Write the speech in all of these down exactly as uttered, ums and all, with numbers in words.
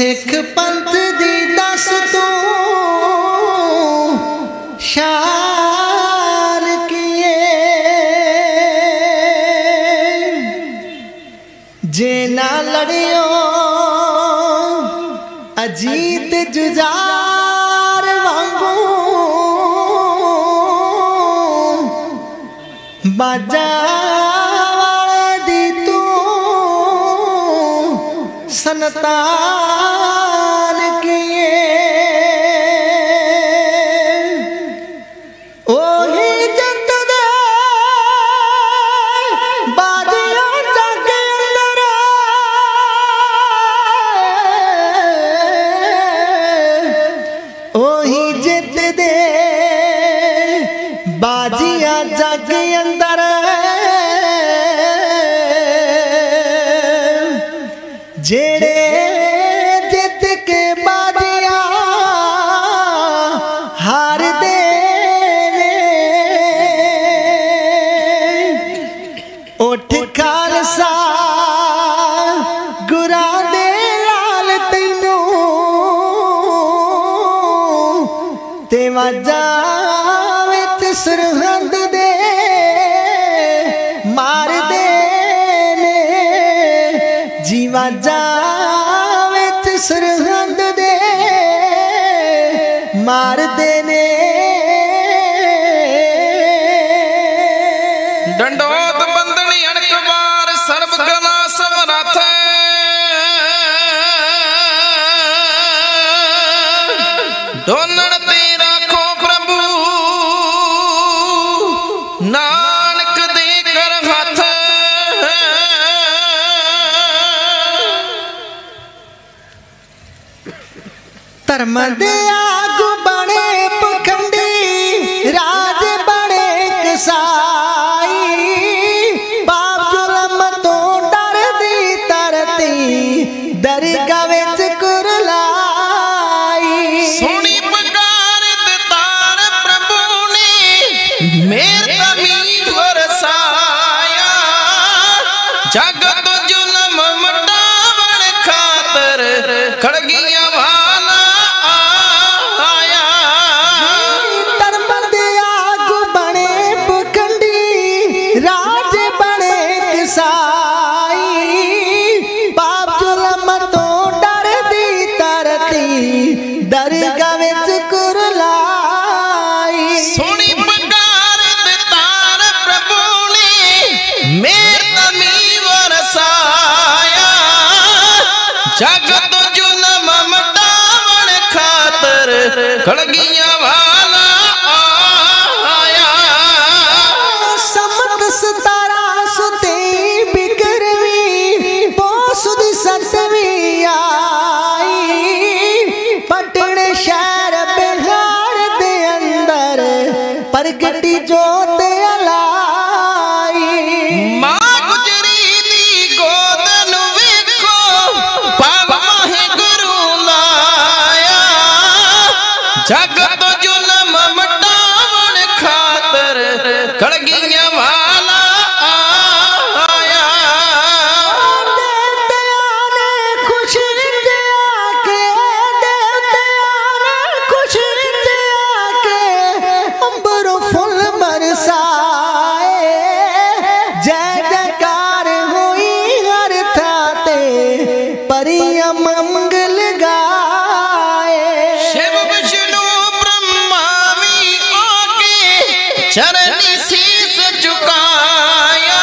सिख पंथ दी दस तू शान किए जे ना लड़ियो अजीत जुजार वांगू बाजा वाले दी तू संतान किए ओही जग दे बाजियां जग अंदर ओही जित दे बाजियां जग अंदर जेड़े जित के बाजियां हार दे उठ खालसा गुरा दे लाल तैनू ते वाजा विच सरहंद दे मार दे ने जीवा जा विच सरहंद दे मार दे ने डंडोत बंदनी अणकबार सर्व कला समरथ डोलण ते राखो प्रभु नानक दे कर हाथ धर्म दे आगू बने पखंडी राज बने कसाई पाप जुलम तो डर दी तरती दरगाह विच कुरलाई सोनी पकार तार प्रभु ने मेर तमीज वरसाया जगत जुलम मटावण खातर खड़गियां वाला आया धर्म दे आगू बने पखंडी राज बने कसाई पाप जुलम तो डर दी तरती दरगाह विच कुरलाई सोनी पकार तार प्रभु ने मेर तमीज वरसाया जगत जुलम मटावण खातर खड़गियां वाला आया समत सतारा सुते बिकरवी पोसुद सतवी आई पटने शहर बिहार दे अंदर प्रगटी जोत अलाई मां गुजरी दी गोद नु वेखो पाव माहे गुरु लाया जगत जुलम मटावण खातर खड़गियां वाला आया खुश जाके खुश जाके अंबर फुल बरसाए जय जयकार हुई हर थाते परिया मंगल गाए शिव विष्णु ब्रह्मा भी आके चरनी शीस झुकाया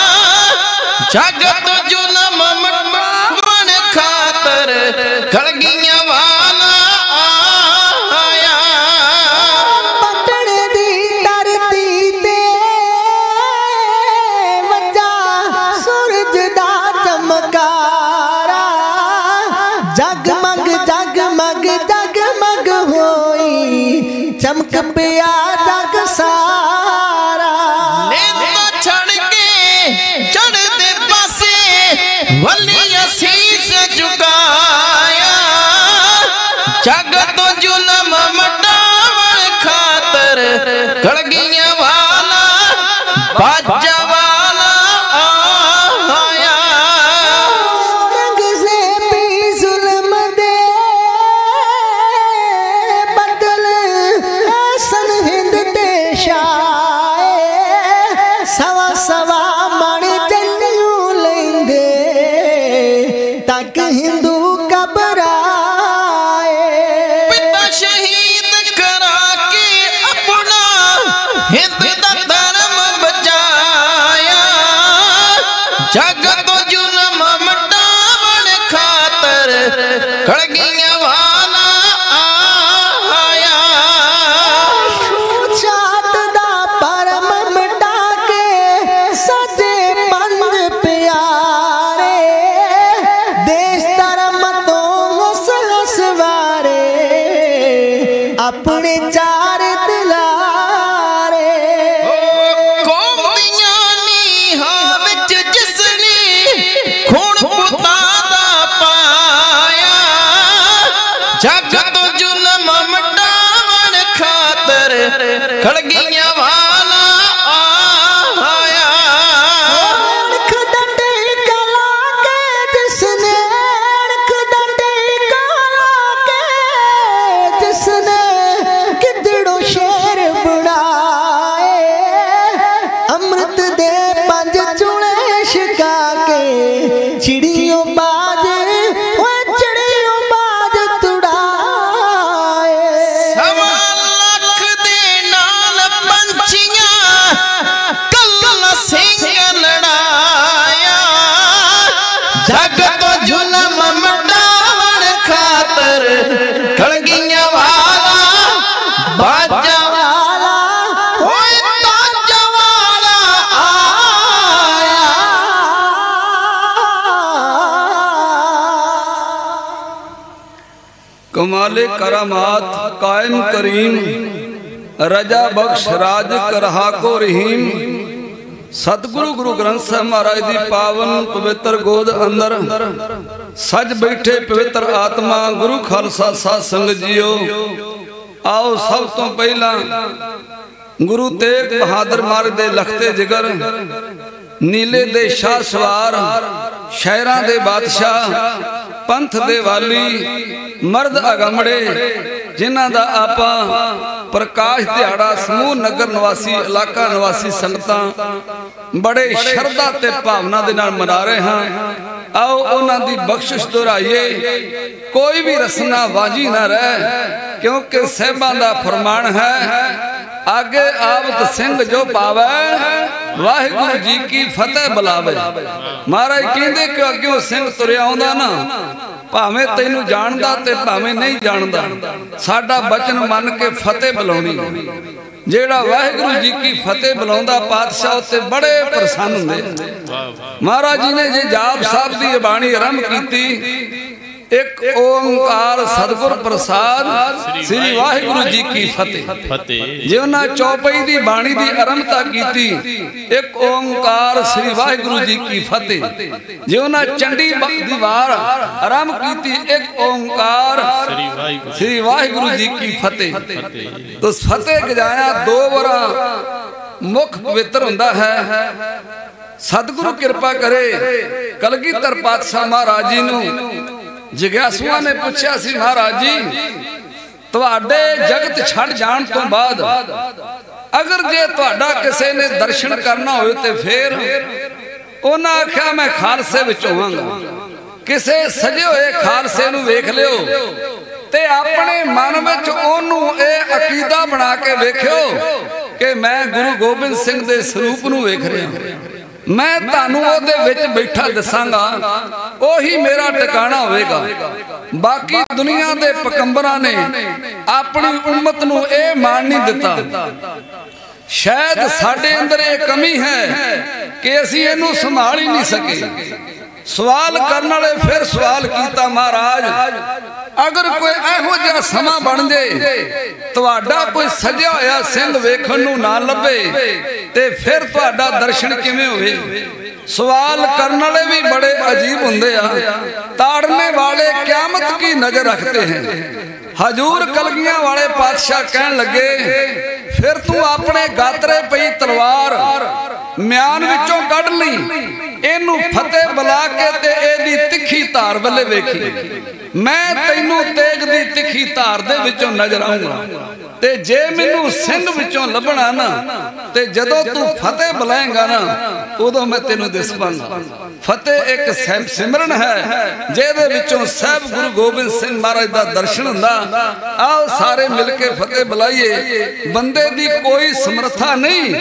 जगत जुलम मटावण खातर खड़गियां वाला आया पटन दी धरती ते वजा सूरज दा चमकारा जगमग जगमग जगमग होई चमक पिया जग सारा नेता छड़ के चढ़ते पासे वलिया शीस झुकाया जगत जुलम मटावण खातर खड़गियां वाला बाजा वाला आया रंग से भी जुल्म दे अपने चार दिलारे कौम दियां नीहां विच जिसने खून पुता दा पाया जग तो जुल्म मिटावन खातर कलगियां वाला आया अणख डंडे कला के जिसने अणख डंडे कला के जिसने किदड़ो शेर बनाए अमृत दे पंज चूड़े छिका के चिड़ियों बाज ओए चिड़ियों बाज तुड़ाए सवा लख दे नाल पंछियां कल सिंह लड़ाया जग तो जुल्म मिटावन खातर कलगियां वाला बाजा वाला ओए ताजा वाला आया कमाले करामात कायम करीम रजा बख्श राज करहा को रहीम सतगुरु गुरु ग्रंथ साहिब महाराज दी पावन पवित्र गोद अंदर सज बैठे पवित्र आत्मा गुरु खालसा साध संगत जीओ आओ सब तो पहला गुरु तेग बहादुर महाराज दे लखते जिगर नीले दे शाह सवार शहरां दे बादशाह पंथ दे वाली मर्द अगमड़े जिन्हां दा आपा प्रकाश दिहाड़ा समूह नगर निवासी इलाका निवासी संगतां बड़े शरधा ते भावना दे नाल मना रहे हां आओ उन्हां दी बख्शिश दोहराइए कोई भी रसना वाजी ना रहे क्योंकि साहिबां दा फरमान है आगे आवत सिंह जो पावे वाहिगुरु जी की फतेह बुलावे महाराज कहंदे कि अग्यों सिंह तुरिया आउंदा ना भावें तैनू जानदा ते भावें नहीं जानदा साडा बचन मन के फतेह बुलाउणी जेड़ा वाहिगुरु जी की फतेह बुलाउंदा पातशाह ते बड़े प्रसन्न हुंदे महाराज जी ने जे जाप साहब दी बाणी आरंभ कीती एक ओंकार सतगुर प्रसाद श्री वाहिगुरु जी की फतेह जिन्ना चौपाई दी बाणी दी आरंभता कीती एक ओंकार श्री वाहिगुरु जी की फतेह जिन्ना चंडी दी वार आरंभ कीती एक ओंकार श्री वाहिगुरु जी की फतेह तो फतेह गजाया दो बार मुख पवित्र हुंदा है सतगुरु कृपा करे कलगीधर पातशाह महाराज जी नूं जिग्यासुआ ने पूछा सी महाराज जी तुहाडे जगत छड़ जान तो बाद अगर जे तुहाडा किसी ने दर्शन करना होए ते फिर उन्हां आख्या मैं खालसे विच होवांगा किसी सजे होए खालसे नूं वेख लियो ते अपने मन विच ओनू ए अकीदा बना के वेखियो कि मैं गुरु गोबिंद सिंह दे स्वरूप नूं वेख रिहा मैं तानू ओदे विच बैठा दसांगा ओही मेरा टिकाणा होवेगा बाकी दुनिया दे पकंबरां ने अपनी उम्मत नूं ए मान नहीं दिता शायद साडे अंदर ये कमी है कि असीं इहनूं संभाल ही नहीं सके सवाल करने वाले फिर सवाल कीता महाराज अगर कोई इहो जिहा समा बन जाए तुहाडा कोई सजिया होया सिंह वेखण नूं ना लभे ते फिर तुहाडा दर्शन किवें होवे सवाल करने वाले भी बड़े अजीब हुंदे आ ताड़ने वाले क़यामत की नजर रखते हैं हजूर कलगियां वाले पातशाह कहन लगे फिर तू अपने गातरे पई तलवार म्यान विचों कढ लई इनू फतेह बुला के ते एदी तिखी धार वल्ले वेखी मैं तैनू तेग दी तिखी धार दे विचों नजर आऊंगा ते जे मैनू सिंह विचों लभना ना ते जदों तू फतेह बुलाएगा ना उदों मैं तेनू दिस पांगा फतेह एक सिमरन है जेदे विचों साहब गुरु गोबिंद सिंह महाराज दा दर्शन हुंदा आओ सारे मिलके फतेह बुलाइए बंदे दी कोई समर्था नहीं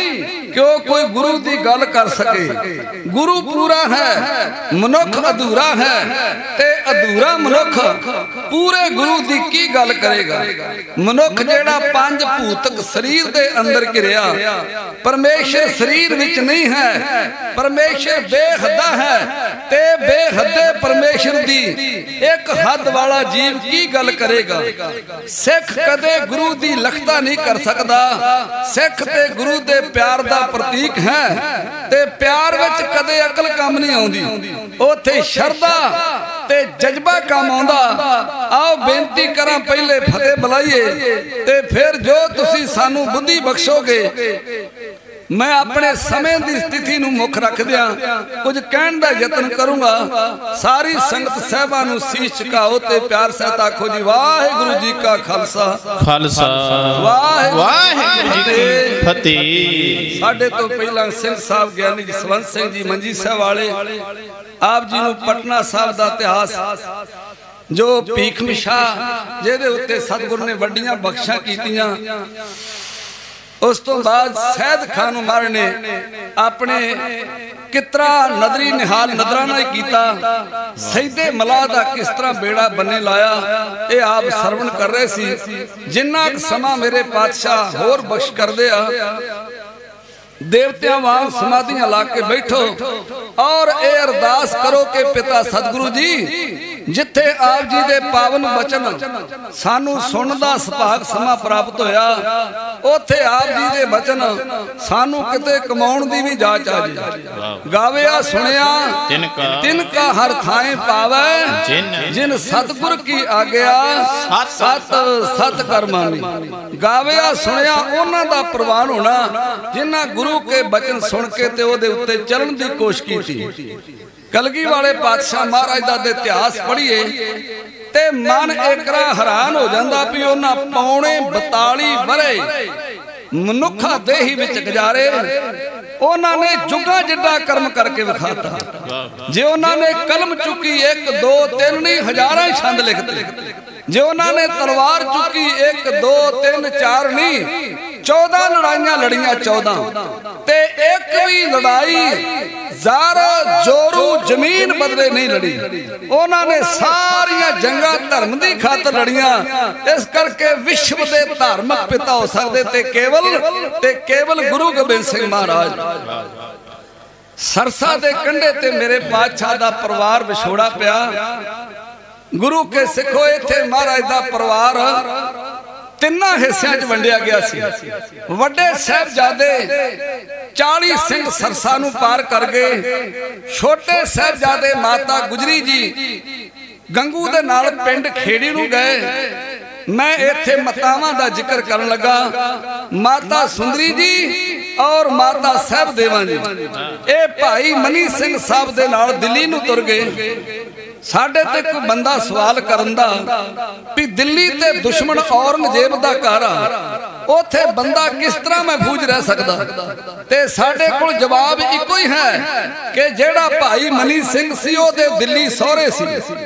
कि वो कोई गुरु की गल कर सके। गुरु पूरा है, मनुख अधूरा है, ते अधूरा मनुख पूरे गुरु की की गल करेगा। मनुख जेड़ा पंज भूतक शरीर दे अंदर घिरिया, परमेश्वर शरीर विच नहीं है, परमेश्वर बेहदा है, ते बेहदे परमेश्वर दी एक हद वाला जीव की गल करेगा। सिख कदे गुरु दी लखता नहीं कर सकता। सिख ते गुरु दे प्यार दा प्रतीक है, ते प्यार विच कदे अकल काम नहीं आउंदी, ओथे शरदा ते जज्बा काम आउंदा। आओ बेनती करा पहले फतेह बुलाइए, ते फिर जो तुसी सानू बुद्धि बख्शोगे। मैं अपने समय की स्थिति नूं मुख रखदिया कुछ कहण दा यतन करूंगा। सारी संगत साहिबां नूं सीस झुकाओ ते प्यार सहित आखो जी वाहिगुरू जी का खालसा खालसा वाहिगुरू जी की फतेह। साडे तो पहला सिंह साहब ज्ञानी जसवंत सिंह जी मंजी साहब वाले आप जी नूं पटना साहब दा इतिहास जो भीखम शाह जिहदे उत्ते सतगुर ने वड्डियां बख्शां कीतियां, उस तो बाद सैयद खान उमर ने अपने कितरा नदरी निहाल नदराना ही कीता। सईदे मलाह दा किस तरह बेड़ा बने लाया, ये आप सरवण कर रहे सी। जिन्ना समा मेरे पातशाह होर बख्श कर दे, देवतियां वांग समाधियां ला के बैठो और ए अरदास करो कि पिता सतगुरु जी जिथे आप जी दे पावन बचन सानू सुनन दा सुभाग समा प्राप्त होया, ओथे आप जी दे बचन सानू किते कमाउण दी भी जाच आ जाए। गाविया सुनिया तिनका हर थाए पावे, जिन सतगुर की आज्ञा सत सत कर मानी। गाविया सुनिया उन्हां दा प्रवान होना जिन्हां गुरु के बचन सुन के ते ओदे उत्ते चलन दी कोशिश की। कलगी वाले पातशाह महाराज दा इतिहास पढ़िए ते मन एकरा हैरान हो जांदा भी उन्हां पौने बताली वरे मनुखा देही विच गुजारे, उन्हां ने जुगा जिड्डा कर्म करके विखाता। जे उन्हां ने कलम चुकी एक दो तीन नहीं हजारां छंद लिखते, जे उन्होंने तलवार चुकी एक दो तीन चार नहीं चौदह लड़ाइयां लड़ियां, चौदह ते एक भी लड़ाई ज़ारा जोरू जमीन बदले नहीं लड़ी। उन्होंने सारिया जंगा धर्म की खातर लड़ियां, इस करके विश्व के धार्मिक पिता हो सकते ते केवल ते केवल गुरु गोबिंद सिंह महाराज। सरसा दे कंढे ते मेरे बादशाह दा परिवार विछोड़ा पिया। गुरु के सिखो इत्थे महाराज दा परिवार तिना हिस्सियां च वंडिया गया सी। वड्डे साहिबजादे चालीस सिंह सरसा नूं पार कर गए। छोटे साहिबजादे माता गुजरी जी गंगू दे नाल पिंड खेड़ी नूं गए। मैं इत्थे मातावां दा जिक्र करन लगा। माता सुंदरी जी और माता साहिब देवा जी ए भाई मनी सिंह साहब दे नाल दिल्ली नूं तुर गए। साडे ते कोई बंदा सवाल करन दा भी दिल्ली ते दुश्मन औरंगजेब दा घर आ, ओथे बंदा किस तरह महफूज रह सकदा? ते साडे कोल जवाब इको ही है कि जेड़ा भाई मनी सिंह सी ओदे दिल्ली सोहरे सी।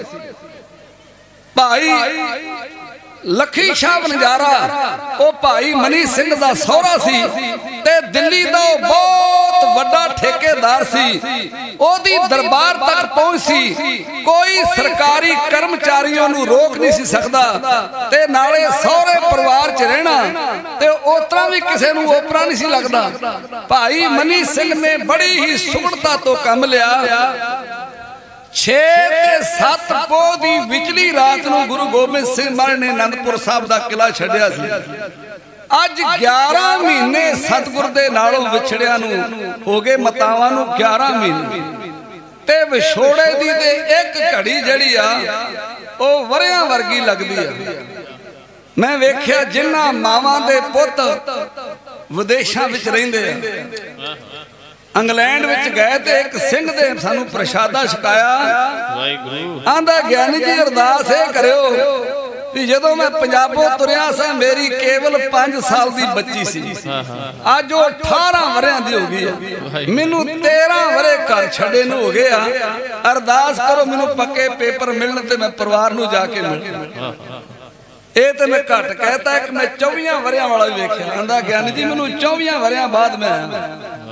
भाई लखी शाह बनजारा ओ भाई मनी सिंह दा सोहरा सी ते दिल्ली दा बहुत बड़ा ठेकेदार सी। ओदी दरबार तक पहुंच सी, कोई सरकारी कर्मचारियों नूं रोक नहीं सी सकदा ते नाले सोहरे परिवार च रहना ते ओतरा भी किसे नूं ओपरा नहीं सी लगदा। भाई मनी सिंह ने बड़ी ही सुगणता तो काम लिया। छे ते सत पोह दी विचली रात नूं गुरु गोबिंद सिंह महाराज ने आनंदपुर साहब दा किला छड्डिया सी। अज ग्यारह महीने सतगुर दे नालों विछड़िया नूं हो गए, मतावां नूं ग्यारह महीने ते विछोड़े दी ते एक घड़ी जड़ी आ ओ वरियां वर्गी लगदी आ। मैं वेख्या जिन्हां मावां दे पुੱਤ विदेशां विच रहिंदे आ, इंग्लैंड विच गए ते एक सिंह दे सानू प्रशादा छकाया। आंदा ज्ञानी जी अरदास ए करियो भी जदों मैं पंजाबों तुरिया सा मेरी केवल पांच साल दी बच्ची सी, अज वो अठारह वरियां दी हो गई, मैनू तेरह वरे घर छड़े नूं हो गया। अरदास करो मैनू पक्के पेपर मिलण ते मैं परिवार नूं जाके मिल। ये तो मैं घट कहता कि मैं चौबियां वरियां वाला भी वेख्या। आंदा ज्ञानी जी मैनू चौबियां वरियां बाद मैं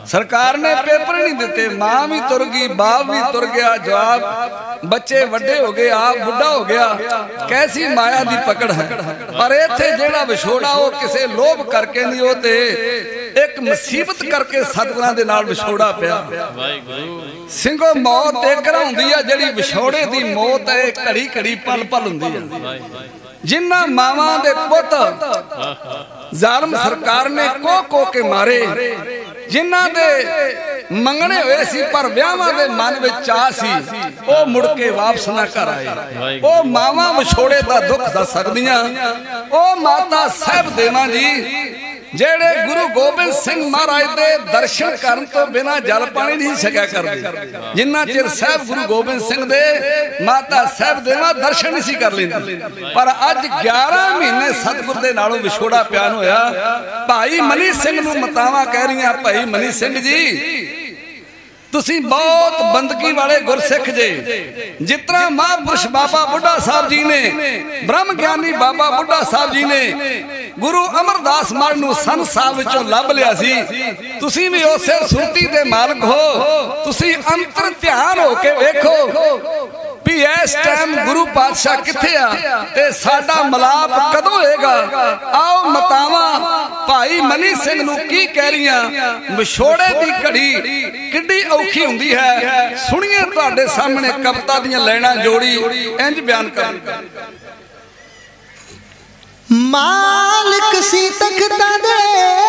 सरकार ने पेपर नहीं दिते, मां भी तुर गई, बाप भी तुर गया, जवाब बच्चे वड्डे हो गए, आप बुढ़ा हो गया। कैसी माया दी पकड़ है। पर इत्थे जेड़ा विछोड़ा वो किसे लोभ करके नहीं, होते एक मुसीबत करके सतगुरां दे नाल विछोड़ा पिया। ਸਿੰਘੋ मौत एक हुंदी है, जेड़ी विछोड़े दी मौत है घड़ी घड़ी पल पल हुंदी है। जिन्ना मावां दे पुत जालम सरकार ने को को के मारे, जिन्ना दे मंगने हुए सी पर ब्याहां दे मन विच चाह सी, ओ मुड़ के वापस ना घर आए। ओ मावां विछोड़े दा दुख दस सकदियां। ओ माता साहब देवा जी जेड़े गुरु गोबिंद सिंह महाराज दे दर्शन करन तो बिना जल पानी नहीं छकिया करदे। जिन्ना चिर साहब गुरु गोबिंद सिंह दे माता साहब देवा दर्शन नहीं सी कर लेंदी, पर अज ग्यारह महीने सतगुर दे नालों विछोड़ा प्यान होया। भाई मनी सिंह नूं मतावां कह रही, भाई मनी सिंह जी तुसी बहुत बंदगी वाले गुरसिख जे। जितना महापुरुष बाबा बुढ़ा साहब जी ने, ब्रह्म ज्ञानी बाबा बुढ़ा साहब जी ने गुरु अमरदास मान नूं सन साहब विचों लभ लिया सी, तुसी भी उसे सुरती दे मालक हो। तुसी अंतर ध्यान हो के वेखो भी इस टाइम गुरु पातशाह किथे आ ते साडा मलाप कदों होएगा। आओ मतावां भाई मनी सिंह नूं की कह रहीआं, विछोड़े दी घड़ी किड्डी औखी हुंदी है। सुनिए तुहाडे सामने कविता दीआं लाइनां जोड़ी इंज बयान कर। मालिक सी तख्तां दे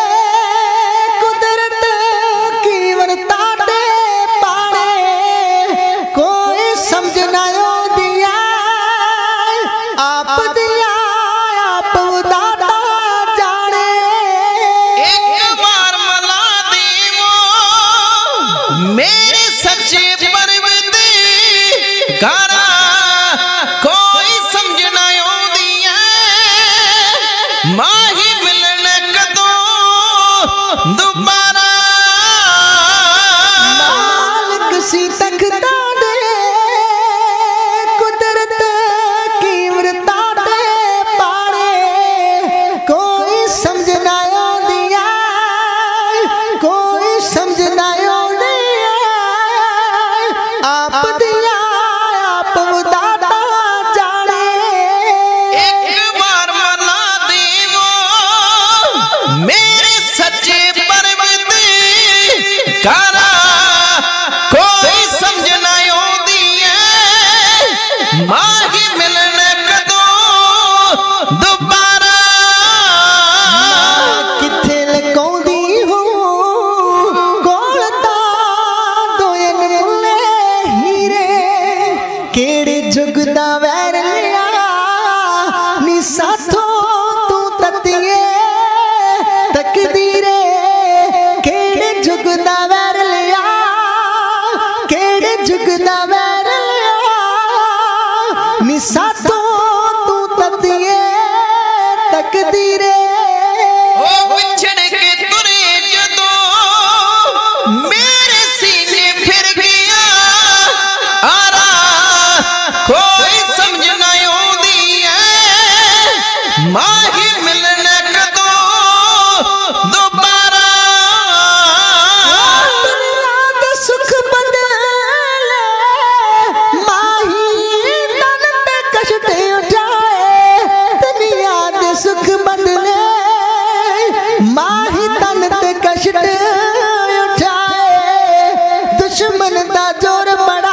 कुदरत की वरता दे पाड़े, कोई समझ ना दिया आप दिया आप उदाता जाने। एक बार मला देवो मेरे सच्चे परवरदिगार गारा, कोई समझ ना दिया माही मिलन कदों दोबारा। मालिक सी तख्ता दे कुदरत की वरता दे पाड़े, कोई समझ ना दिया कोई समझ ना दिया आप दिया आप उदाता जाने। एक बार मला देवो मेरे सच्चे परवरदिगार गारा, कोई समझ ना दिया माही मिलन कदों दोबारा। किथे लकाउंदी हो कोल ता दोयन मुले हीरे, केड़े जुग दा वैर लिया नी साथों तू ततिए तकदीरे। केड़े जुग दा वैर लिया केड़े जुग दा वैर लिया नी साथों तू ततिए तकदीरे। ओ बिछड़ के तुरे जदों मेरे सीने फिर गया आरा, कोई समझ ना दिया माही मिलन कदों दोबारा। दुनिया दे सुख बदले माही तन पे कष्ट उठाए, दुनिया दे सुख बदले माही तन पे कष्ट उठाए। दुश्मन दा जोर बड़ा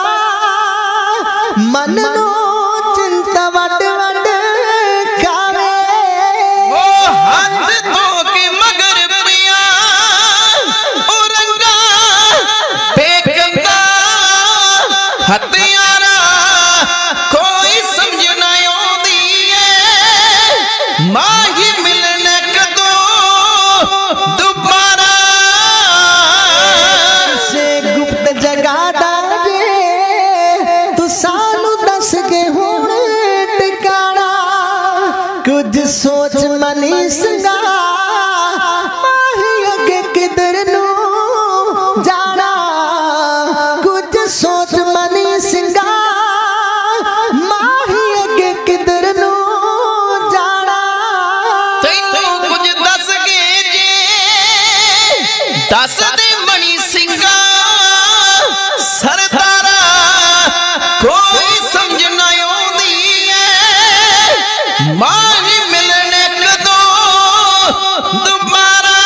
मन नो चिंता वड वड खावे। ओ हाथ धो के मगर पिया ओ रंगा फेंकदा हथियारा, कोई समझ ना दिए माही मिलन कदों दोबारा। से गुप्त जगा दाजे तू सानू दस के हुण टिकाना, कुछ सोच मनी संगा माही अगे किधर नू जाना। कुछ सोच मनी सिंगा माही अगे किधर नू जाना। तैनू कुछ दस के जे दस दे मनी माही मिलने कदो दोबारा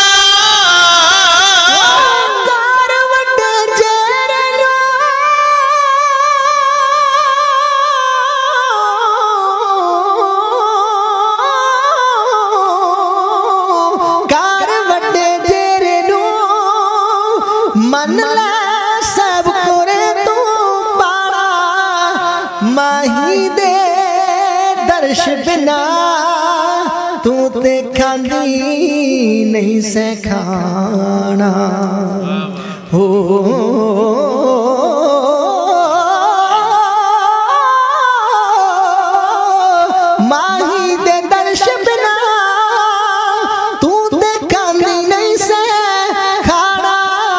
बिना तू ते खांदी नहीं से खाना हो माही दे दर्श बिना तू ते खांदी नहीं से खाना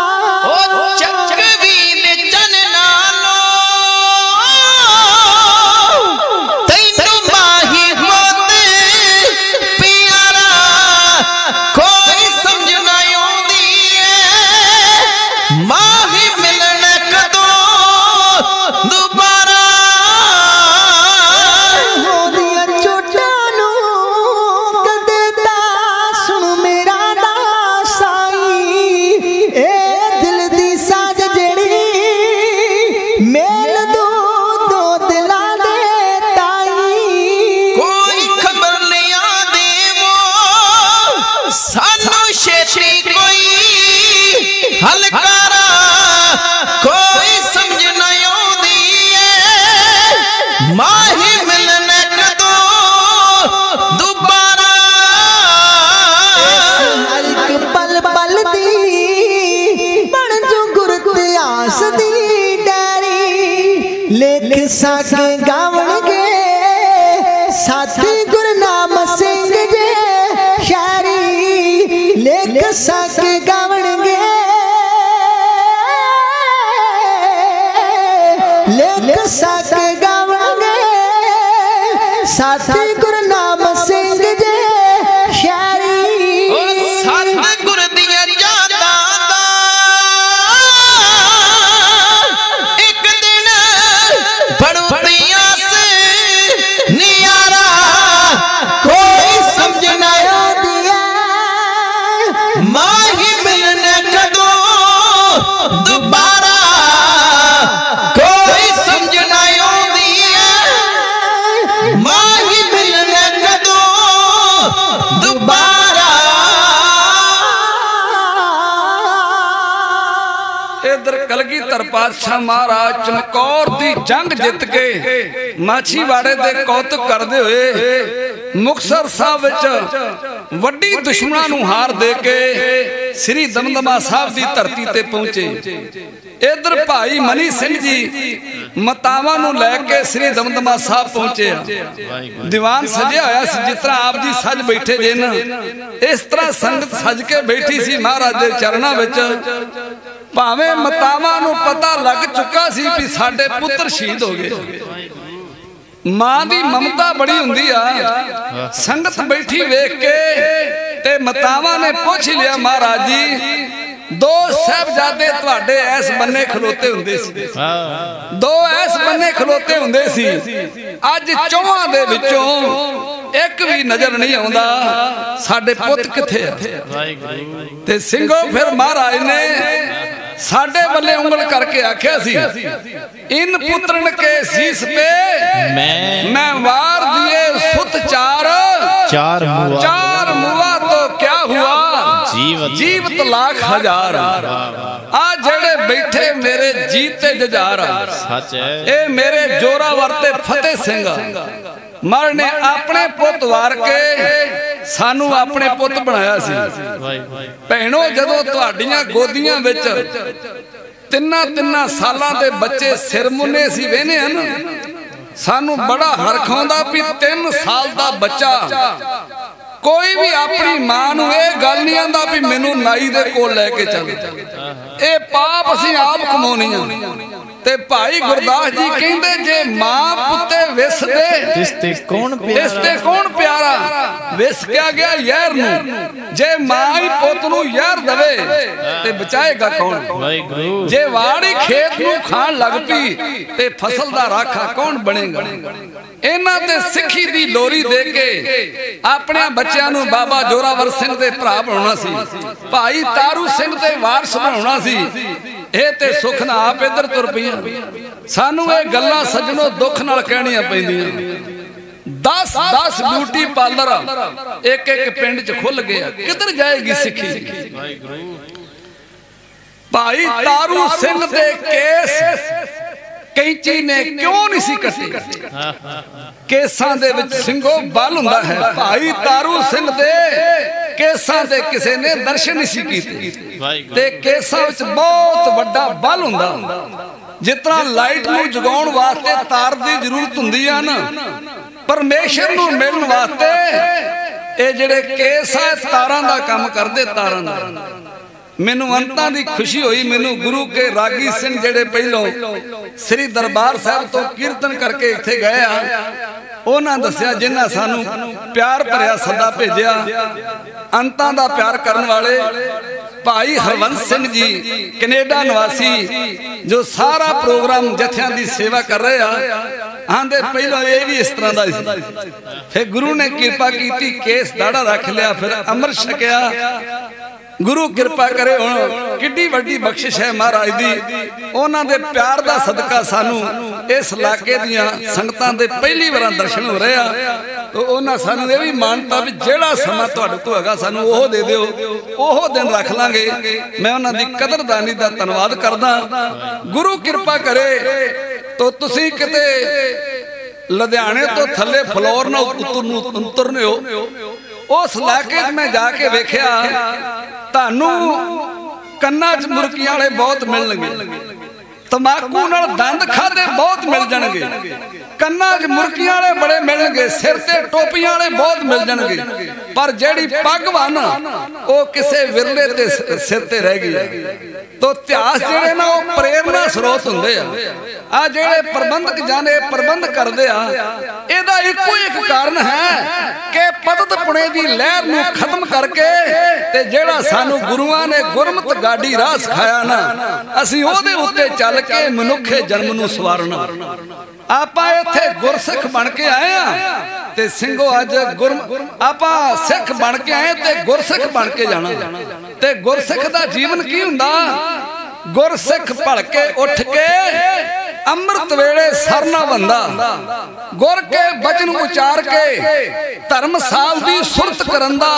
हलकारा कोई समझ नहीं आती है माही मिलने कदो दोबारा एक पल पल दी बन जो गुरते आस दी डैरी लेख सक गावन गे साथी गुरनाम सिंह जे शायरी लेख सक गावन गे लेख सक गावंगे साथी गुरनाम सिंह जे शायरी सतगुर दिया जाता एक दिन बड़ुतिया से नियारा कोई समझ ना दिया माही मिलने कदो दोबारा माही मिलने कदो दोबारा इधर कलगीधर पातशाह महाराज चमकौर दी जंग जित के माछीवाड़े दे कौतुक करते हुए मुक्तसर साहब विच वड्डी दुश्मनां नूं हार दे के श्री दमदमा साहब दी धरती ते पहुंचे। इधर भाई मनी सिंह जी मतावां नूं लैके श्री दमदमा साहब पहुंचे। दीवान सजिया होया सी जिस तरह आप जी सज बैठे जे ना इस तरह संगत सज के बैठी सी महाराज दे चरणां विच। भावें मतावां नूं पता लग चुका सी भी साडे पुत्र शहीद हो गए। मां दी ममता बड़ी हुंदी आ। संगत बैठी वेख के ते मतावां ने पूछ लिया महाराज जी दो साहबजादे तुहाडे इस बन्ने खलोते हुंदे सी दो इस बन्ने खलोते हुंदे सी अज चौहां दे विचों एक भी नजर नहीं आउंदा साडे पुत किथे आ। ते सिंघो फिर महाराज ने साडे बल्ले उंगल करके आख्या सी इन पुत्रन के शीश पे मैं, मैं वार दिए सुत चार चार मुआ चार मुआ तो क्या हुआ जीवत जीवत लाख हजार। आ जेड़े बैठे मेरे जीते जजार सच है ए मेरे जोरा वरते फतेह सिंह मर ने अपने पुत वार के सानू अपने पुत बनाया सी। भैणो जदों तुहाडीआं गोदियां विच तिन्ना तिन्ना सालां दे बच्चे सिर मुन्ने सी वेने हन सानू बड़ा हरख आउंदा भी तीन साल दा बच्चा कोई भी अपनी मां नूं इह गल नहीं आंदा भी मैनू नाई दे कोल लैके चल। ए पाप असीं आप कमाउणी आ। ते भाई गुरदास जी कहंदे जे मां पुत्ते विस दे तिसते कौन प्यारा तिसते कौन प्यारा विस क्या गया यार नूं जे मां ही पुत नूं यार दवे ते बचाएगा कौन। जे वाड़ी खेत नूं खाण लग पई ते फसल दा राखा कौन बनेगा। इन्हां ते सिੱਖੀ दी लोरी दे के अपने बच्चों नूं बाबा जोरावर सिंह दे भरा बनाउणा सी, भाई तारू सिंह दे वारस बनाउणा सी। ਇਹ ਤੇ सुख ना आप इधर तुर पईयां। सानू ये गल्लां सज्जणों दुख नाल कहणियां पैंदियां। दस दस ब्यूटी पार्लर एक एक पिंड च खुल गया, किधर जाएगी सिੱਖੀ? भाई तारू सिंह दे केस कैंची ने क्यों नहीं सी कट्टी? केसां दे विच ਸਿੰਘੋ बल हुंदा है। भाई तारू सिंह दे केसां दे किसे ने दर्शन नहीं सी कीते ते केसां विच बहुत वड्डा बल हुंदा। जितना लाइट नूं जगाउण वास्ते तार दी जरूरत हुंदी आ ना, परमेश्वर नूं मिलण वास्ते ये जिहड़े केस आ तारां दा काम करदे, तारां दा। मैनू अंतां दी खुशी हुई, मैनू गुरु के रागी सिंह जेड़े पहलों श्री दरबार साहब तो कीर्तन करके इत्थे गए आ, उन्हां दस्सिया जिन्हां सानू प्यार भरिया सदा भेजिया, अंतां दा प्यार करन वाले भाई हरवंश सिंह जी कनेडा निवासी, जो सारा प्रोग्राम जत्थियां दी सेवा कर रहे आ। आंदे पहलों ये भी इस तरह दा, फिर गुरु ने कृपा की, केस दाड़ा रख लिया, फिर अमृत छकिया। गुरु कृपा करे हुण किड्डी वड्डी बख्शिश है महाराज दी, उन्हां दे प्यार दा सदका सानू इस इलाके दियां संगतां दे पहली बार दर्शन हो रहे आ। तो उन्हां सानू ये भी मानता भी जेड़ा समा तुहाडे तो हैगा सानू ओह दे दिओ, ओह दिन रख लांगे। मैं उन्हां दी कदरदानी दा धन्नवाद करदा। गुरु कृपा करे तो तुसीं किते लुधियाने तो थल्ले फ्लोर ना उतर उतरने हो, उस इलाके च मैं जाके वेख्या तानू कन्ना च मुर्कियां वाले बहुत मिलणगे, तंबाकू नाल दंद खादे बहुत मिल जाणगे, कन्ना च मुर्कियां वाले बड़े मिलणगे, सिर ते टोपियां वाले बहुत मिल जाणगे, पर जेड़ी पग वा ना वो किसे विरले ते सिर ते रह गई। तो इतिहास जेड़े ना वो प्रेरणा स्रोत हुंदे आ। आ जेड़े प्रबंधक जाने प्रबंध करदे आ, इहदा इक्को एक कारण है कि पतत पुणे दी लहर नूं खत्म करके ते जेड़ा सानू गुरुआं ने गुरमत गाड़ी राह सिखाया ना, असीं ओहदे उत्ते चल के मनुखे जन्म नूं सवारना। आपां इत्थे गुरसिख बन के आए आ ते ਸਿੰਘੋ अज गुर आपां सिख बन के आए ते गुरसिख बन के जाना। ते गुरसिख दा जीवन की हुंदा? गुरसिख भड़के उठ के अमृत वेले सरना बंदा, गुर के बचन उचार के धर्म साल दी सुरत करंदा,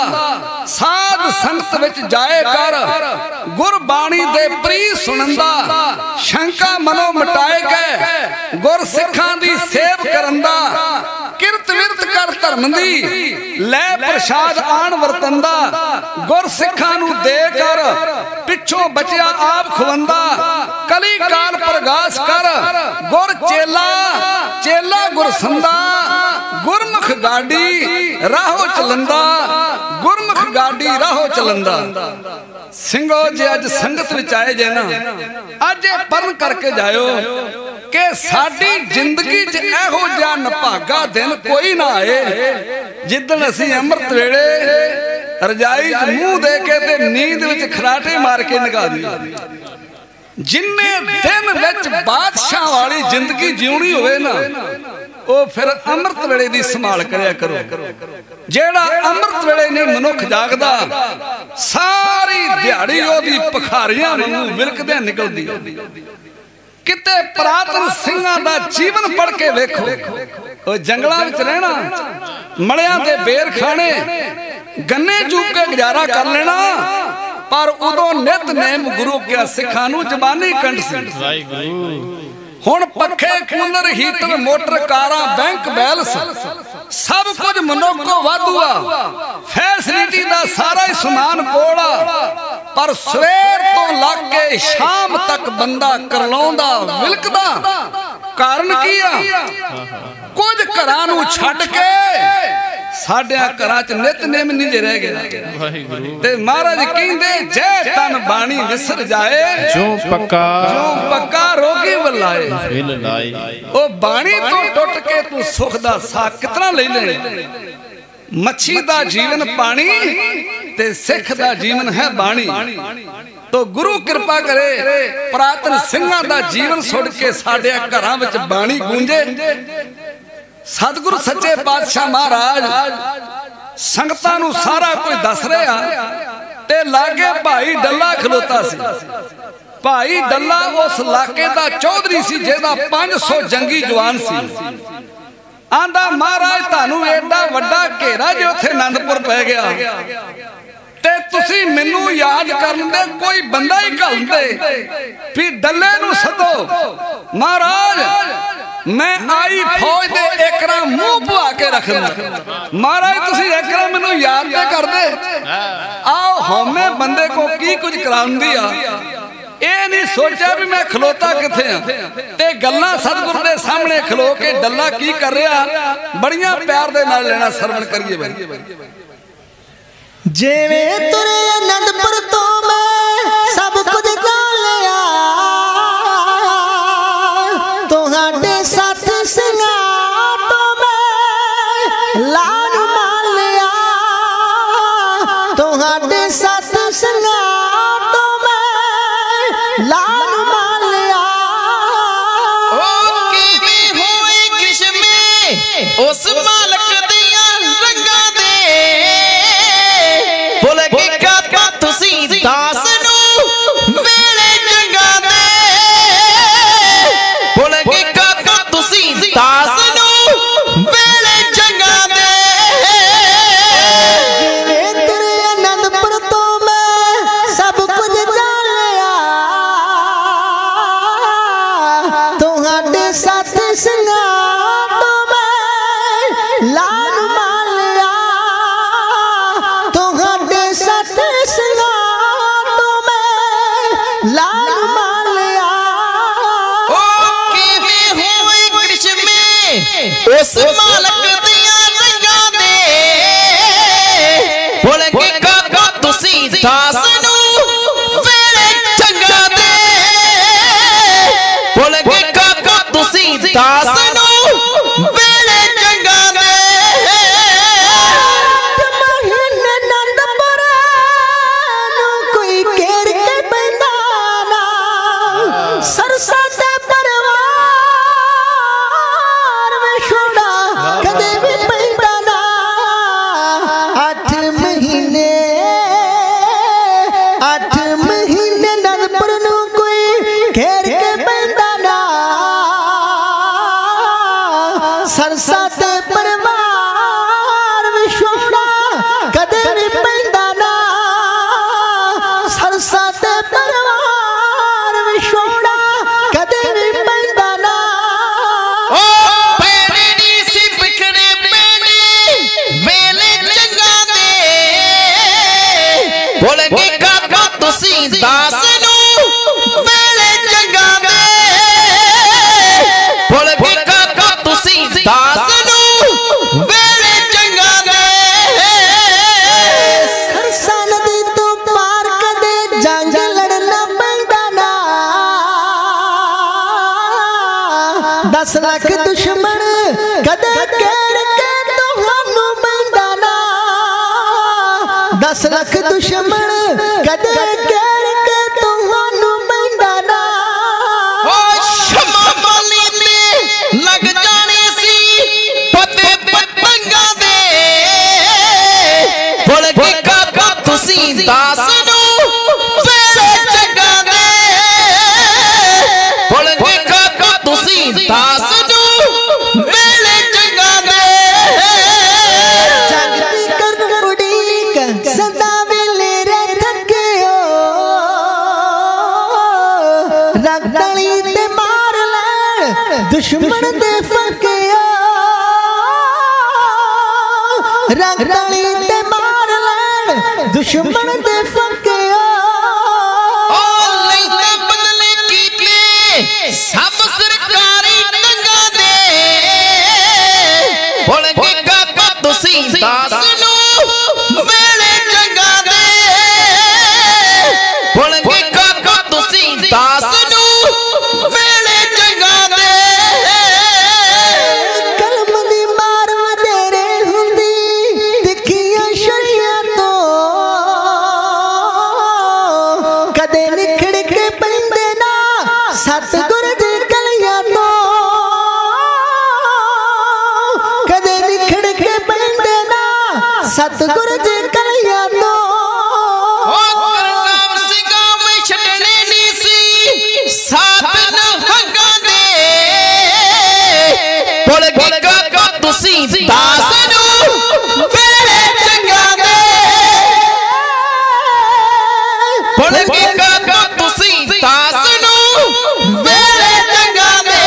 साध संगत विच जाए कर गुर बाणी दे प्री सुनंदा, शंका मनो मिटाए के गुर सिखां दी सेव करंदा, किरत विरत कर धर्म दी लै प्रसाद आण वरतंदा, गुर सिखां नूं दे कर पिछों बचिया आप खुवंदा, कली काल प्रगास कर गुर चेला चेला गुर संदा, गुरमुख गाड़ी राहो चलंदा, गुरमुख गाड़ी राहो चलंदा। ਸਿੰਘੋ जे अज संगत विच आए जे ना, अज परन करके जायो कि साडी जिंदगी च इहो जिहा नभागा दिन कोई ना आए जिदन असीं अमृत वेले रजाई च मूंह दे के ते नींद विच खराटे मार के निगा दी। जिन्ने दिन विच बादशाह वाली जिंदगी जीवनी होवे ना, ओ फिर अमृत वेले दी संभाल करया करो। जेड़ा अमृत वेले नहीं मनुख जागदा, सारी दिहाड़ी ओदी पखारियां वांगू विलकदे निकलदी। किते पुरातन ਸਿੰਘਾਂ दा जीवन पढ़ के वेखो, ओ जंगलां विच रहना, मलियां ते बेर खाने, गन्ने चूक के गुजारा कर लेना, पर उदों नित नेम गुरु के सिखां नूं जबानी कंठ सी। हुण पखे कूलर हीटर मोटर कारां बैंक बैलस सब कुछ मनुखों वाधू आ, फैसिलिटी दा सारा ही समान कोल आ, पर सवेर तो लग के शाम तक बंदा करलाउंदा विलकदा। कारण की आ? कुछ घरां नूं छड्ड के साडियां घरां च नितनेम नहीं जे रह गया। ते महाराज कहंदे जे तन बाणी विसर जाए, जो पक्का जो पक्का रोगी वलाए विल लाए। ओ बाणी तो टुट के तू सुख दा सा कितना ले ले। मच्छी दा जीवन पानी ते सिख दा जीवन है बाणी। तो गुरु कृपा करे पुरातन ਸਿੰਘਾਂ दा जीवन सुन के साडे घरां विच बाणी गूंजे। सतगुरु सच्चे पातशाह महाराज संगतां नूं सारा कुछ दस रहा ते लागे भाई डल्ला खलोता सी। भाई डल्ला उस इलाके का चौधरी सी जिहदा पांच सौ जंगी जवान सी। आंदा महाराज तानू एडा वड्डा घेरा जो उत्थे आनंदपुर पै गया ते तुसी मैनू याद करदे कोई बंदा ही घलदे भी डल्ले नूं सदो। महाराज मैं आई फौज दे एकरा मुंह पवा के रखना। महाराज तुसी एकरा मैनू याद ते करदे आओ होमे बंदे को की कुछ कराउंदी आ। ये नहीं सोचा भी मैं खलोता किथे हां ते गल्लां सतगुरु दे सामने खलो के डल्ला की कर रहा बड़ियां प्यार दे नाल लेना सरवण करिए भाई। जिवें तुरे आनंदपुर तो मैं सब कुछ जान लिया तुहाडे साथ सिंगार तो मैं लाल मान लिया तुहाडे साथ सिंगार तो मैं लाल मान लिया। ओ किवें होए कृष्ण में उस मालक दिया रंगां दे बोले कि काका तुसी दास नूं वेले जंगां दे बोले कि काका तुसी दास नूं वेले जंगां दे। जिवें तुरे आनंदपुर तो मैं सब कुछ जान लिया तुहाडे साथ सिंगार तो मैं लाल मान लिया तुहाडे साथ सिंगार तो मैं लाल मान लिया। ओ किवें होए कृष्ण में उस मालक दिया रंगां दे बोले कि काका तुसी दास नूं वेले जंगां दे बोले कि काका तुसी दास नूं वेले जंगां दे। महीने आनंदपुर नूं कोई घेर के पैंदा ना सरसा ते परवार विछोड़ा कदे भी पैंदा ना। अठ महीने अठ महीने आनंदपुर नूं कोई घेर के पैंदा ना सरसा ते परवार विछोड़ा कदे भी पैंदा ना सरसा ते परवार विछोड़ा कदे भी पैंदा ना। ओ पैणी सी बिखरे पैणी वेले जंगां दे बोले कि काका तुसी दास नूं वेले जंगां दे बोले कि काका तुसी दास नूं वेले जंगां दे। सरसा नदी तो पार कदे जंग लड़ना पैंदा ना दस लाख दुश्मन कदे घेर के तुहानू पैंदा ना दस लाख दुश्मन कदे घेर के तुहानू पैंदा ना। ओ क्षमा माली ते लग जाने सी पते पतंगा दे बोले कि काका तुसी दास नूं वेले जंगां दे बोले कि काका तुसी दास नूं वेले जंगां दे। जागती कर उड़ीक सदा वेले रे थकियो रगड़ली ते मार ले दुश्मन दे फकियो रगड़ली ते मार ले दुश्मन दे फकियो। ओ लैते बदले कीते सब सरकारी दंगा दे बोले कि काका तुसी दास नूं वेले जंगां दे बोले कि काका तुसी दास नूं वेले जंगां दे। कलम दी मार वडेरे हुंदी दिखियां शरिया तो कदे निखड़ के पैंदे ना सतगुर दी गलियां तो सतगुरु जी कलिया दो करनाम सिंगा में छड़ने नी सी साथ न हगा दे पुल गिगा को तुसी दास नू वेले चंगा दे पुल गिगा को तुसी दास नू वेले चंगा दे।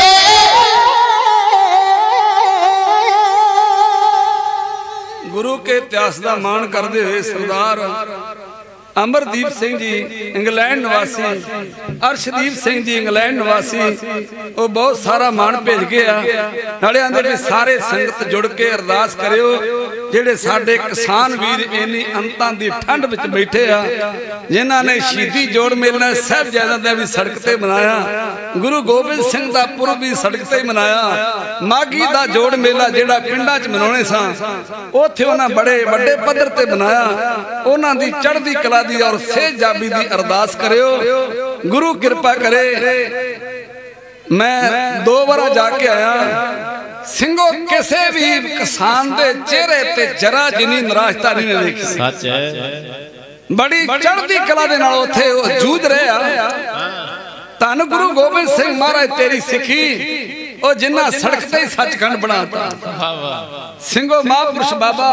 गुरु के इतिहास का मान करते हुए सरदार अमरदीप सिंह जी इंग्लैंड निवासी, अर्शदीप सिंह जी इंग्लैंड निवासी, वो बहुत सारा मान भेज गया। नाले आंदे भी सारे संगत जुड़ के अरदास करियो जेड़े साडे किसान वीर इन्नी अंतां दी ठंड विच बैठे आ, जिन्हां ने शहीदी जोड़ मेला साहिबजादा दा भी सड़क ते मनाया, गुरु गोबिंद सिंह दा पुरब भी सड़क ते मनाया, मागी दा जोड़ मेला जेड़ा पिंडां च मनाउने सां उत्थे उन्हां बड़े वड्डे पद्धर ते मनाया। उन्हां दी चढ़दी कला दी और सेहजाबी दी अरदास करियो, गुरु कृपा करे। मैं दो बार जाके आया, सिंघो किसे भी किसान दे चेहरे ते जरा जिनी निराशता नहीं देखी। सच है, बड़ी चढ़दी कला दे नाल उत्थे जूझ रहे आ। धन गुरु गोबिंद सिंह महाराज तेरी सिखी ओ जिन्ना सड़क ते सचखंड बनाता। सिंघो महापुरुष बाबा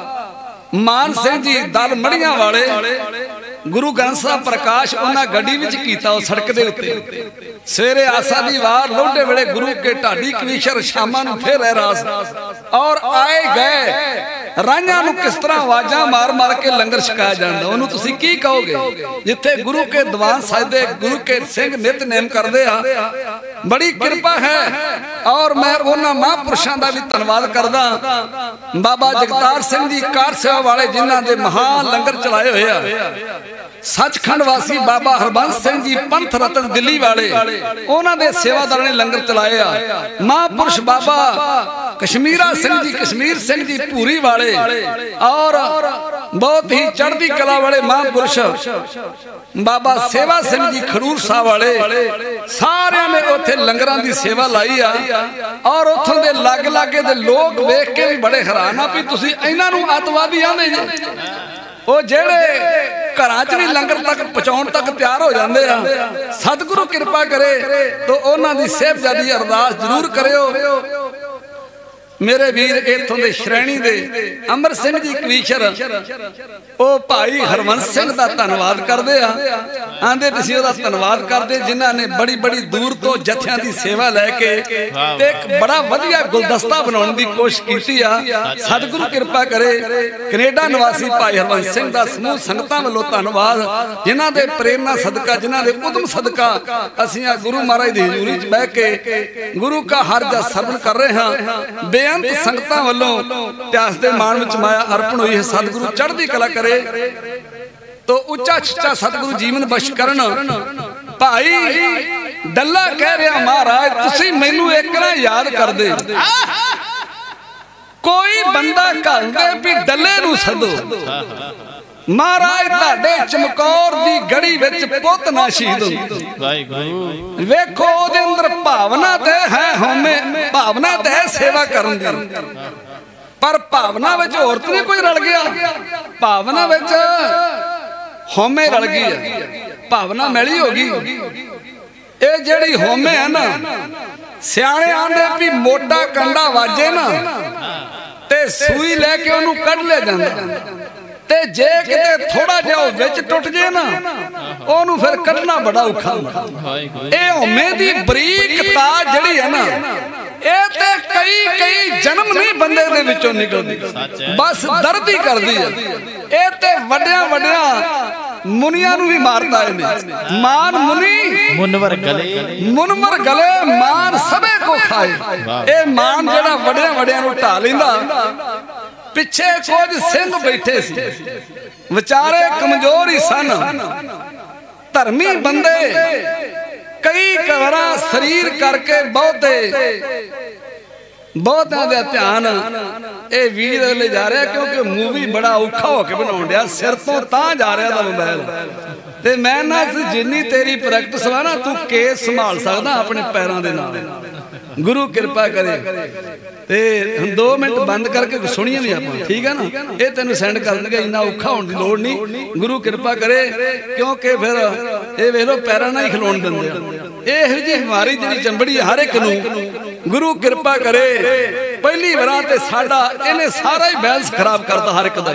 मान सिंह जी दल मड़ियां वाले गुरु ग्रंथ साहब प्रकाश उन्हें गड्डी विच कीता उस सड़क दे उत्ते। सवेरे आसा दी वार लोडे वेले गुरु के ढाडी कवीशर शामां नूं फिर रहरास और आए गए राइयां नूं किस तरह आवाजां मार मार के लंगर छकाया जांदा, ओनूं तुसीं की कहोगे? जिथे गुरु के दीवान सजदे गुरु के सिंह नितनेम करदे आ, बड़ी कृपा है। और मैं उन्हां महापुरुषां दा भी धन्नवाद करदा, बाबा जगतार सिंह जी कार सेवा वाले जिन्हां दे महान लंगर चलाए होए आ, सचखंड वासी बाबा हरबंस सिंह जी पंथ रतन दिल्ली वाले उन्हां दे सेवादार ने लंगर चलाए आ, महापुरुष बाबा कश्मीरा सिंह जी कश्मीर सिंह जी पूरी वाले और बहुत ही चढ़दी कला वाले महापुरुष बाबा सेवा सिंह जी खडूर साहब वाले सारे ने उत्थे लंगरां दी सेवा लाई आ। और उत्थों दे लाग लागे दे लोग वेख के भी बड़े हैरान आ भी तुसीं इन्हां नूं अतवादी आंदे जे। वो जेड़े घरां च भी लंगर तक पहुंचाउण तक तैयार हो जांदे आ, सतगुरु कृपा करे तो उन्हां दी सेहतजादी अरदास जरूर करियो। मेरे वीर इत्थों दे श्रेणी दे अमर सिंह जी कवीशर ओ भाई हरवंश सिंह दा धन्नवाद करदे आ, आंदे तुसीं ओहदा धन्नवाद करदे जिन्हां ने बड़ी बड़ी दूर तो जत्थियां दी सेवा लैके ते एक बड़ा वधिया गुलदस्ता बनाउण दी कोशिश कीती आ। सतगुरु कृपा करे। कनेडा निवासी भाई हरवंश सिंह दा समूह संगतां वल्लों धन्नवाद, जिन्हां दे प्रेरणा सदका जिन्हां दे उदम सदका असीं आ गुरु महाराज दी हजूरी च बैठ के गुरु का हर जा सरवण कर रहे हां। बेअंत संगतां वल्लों इतिहास दे मान विच माया अर्पण होई है। सतगुरु चढ़दी कला करे तो उच्चा छिच्चा सतगुरु जीवन बख्श करन। भाई डल्ला कह रहा महाराज तुसीं मैनू एक ना याद कर दे, कोई बंदा कह दे भी डल्ले नूं सदो, महाराज तुहाडे चमकौर दी गड़ी विच पुੱਤ ना शहीद हुंदे। वेखो ओहदे अंदर भावना ते है, होमे भावना ते है सेवा करन दी, पर भावना विच होर ते नहीं कुछ रल गया, भावना विच होमे रल गई है, भावना मैली हो गई। ये जेड़ी होमे है ना, सियाणे आंदे भी मोटा कंडा वाजे ना ते सूई लैके ओनू कढ लिया जांदा, ते जे किते थोड़ा जिहा विच टुट जे ना ओनू फिर कढना बड़ा औखा हुंदा। ए होमे दी बरीक ताज जिहड़ी है ना, ए ते कई कई जन्म नहीं बंदे दे विचों निकलदी, बस दर्द ही करदी है। ए ते वड्डियां वड्डियां मुनियां नू भी मारदा है। मान मुनि मुनवर गले मुनवर गले मान सबे को खाए। ए मान जेड़ा वड्डियां वड्डियां नू ढा लैंदा, पिछे कुछ सिंह बैठे सी विचारे कमजोर ही सन, धर्मी बंदे कई कवरा शरीर करके बहुते बहुतों का ध्यान ये वीर ले जा रहा, क्योंकि मूवी बड़ा औखा होके बनाउण दिया, सिर तो तां जा रहा था मोबाइल ते मैं ना जिन्नी तेरी प्रैक्टिस वा ना तू केस संभाल सकदा अपने पैरों दे नाल। गुरु कृपा करे ते हम दो मिनट बंद करके सुनिए नहीं आप ठीक है ना ये तेन सेंड कर देंगे इन्ना औखा होने की लोड़ नहीं गुरु कृपा करे क्योंकि फिर ये वेख लो पैरों ना ही खिलाउण दिंदे ये जी हमारी जी चंबड़ी हर एक नूं गुरु कृपा करे पहली बार ते साडा इन्हें सारा ही बैलेंस खराब करता हर एक दा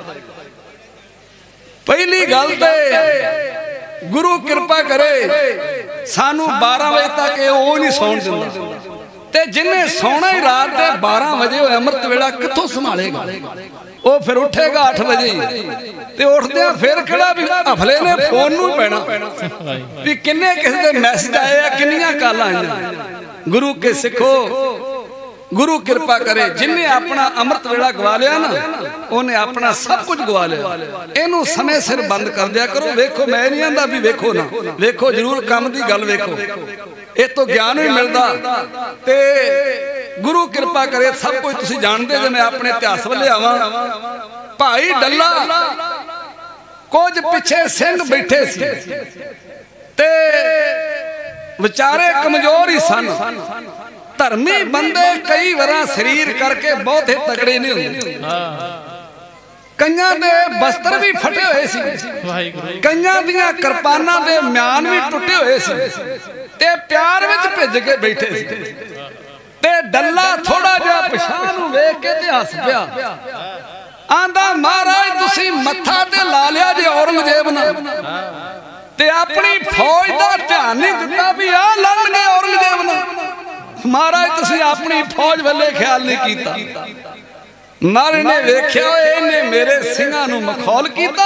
पहली गल ते गुरु कृपा करे सानू बारह बजे तक वो नहीं सौन दिंदा ते जिन्हें सोना ही रात के बारह बजे अमृत वेला कित्थों संभालेगा वो फिर उठेगा आठ बजे ते उठदे फिर किहड़ा भी हफले ने फोन नूं पैना भी किन्ने किसी दे मैसेज आए आ किन्नियां कालां आईयां गुरु के सिखो गुरु कृपा करे जिन्हें अपना अमृत वेला गवा लिया ना उन्हें अपना सब कुछ गवा लिया इनू समय सिर बंद कर दिया करो वेखो मैं नहीं आंदा भी वेखो ना वेखो जरूर काम की गल वेखो ये तो ज्ञान भी मिलता ते गुरु कृपा करे सब कुछ तुसीं जानते जे मैं अपने इतिहास वाले आवां भाई डल्ला कुछ पिछे सिंह बैठे सी ते बेचारे कमजोर ही सन धर्मी बंदे कई बार शरीर करके बहुत ही तगड़े नहीं होंगे कईयां दे बस्तर भी फटे हुए सी कईयां दियां किरपानां दे म्यान भी टुटे हुए सी ते प्यार विच भिज के बैठे सी ते डल्ला थोड़ा जिहा पिछां नूं वेख के ते हस पिया आंदा महाराज तुसीं मत्था ते ला लिया जे औरंगजेब नाल ते अपनी फौज दा ध्यान नहीं दिता भी आ लड़नगे औरंगजेब नाल महाराज तुसीं अपनी फौज वाले ख्याल नहीं कीता महाराज ने वेख्या इन्हें मेरे सिंघां नूं मखौल कीता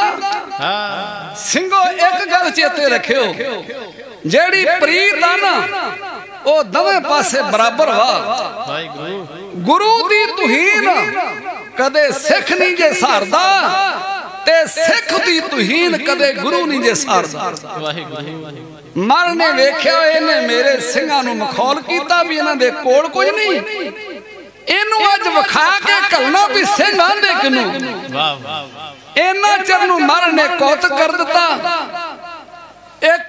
सिंघो एक गल चेते रखियो जेड़ी प्रीत आ ना वो दोवें पासे बराबर वा गुरु दी तुहीन कदे सिख नहीं जे सहारदा ते सिख दी तुहीन कदे गुरु नहीं जे सहारदा मर ने वेख्या इन्हें मेरे सिंघां नूं मखौल कीता भी इन्हां दे कोल कुछ नहीं इनू अज विखा के घलना भी सिंह आंदे किनू इन्ना चिर नूं मर ने कौतक कर दिता एक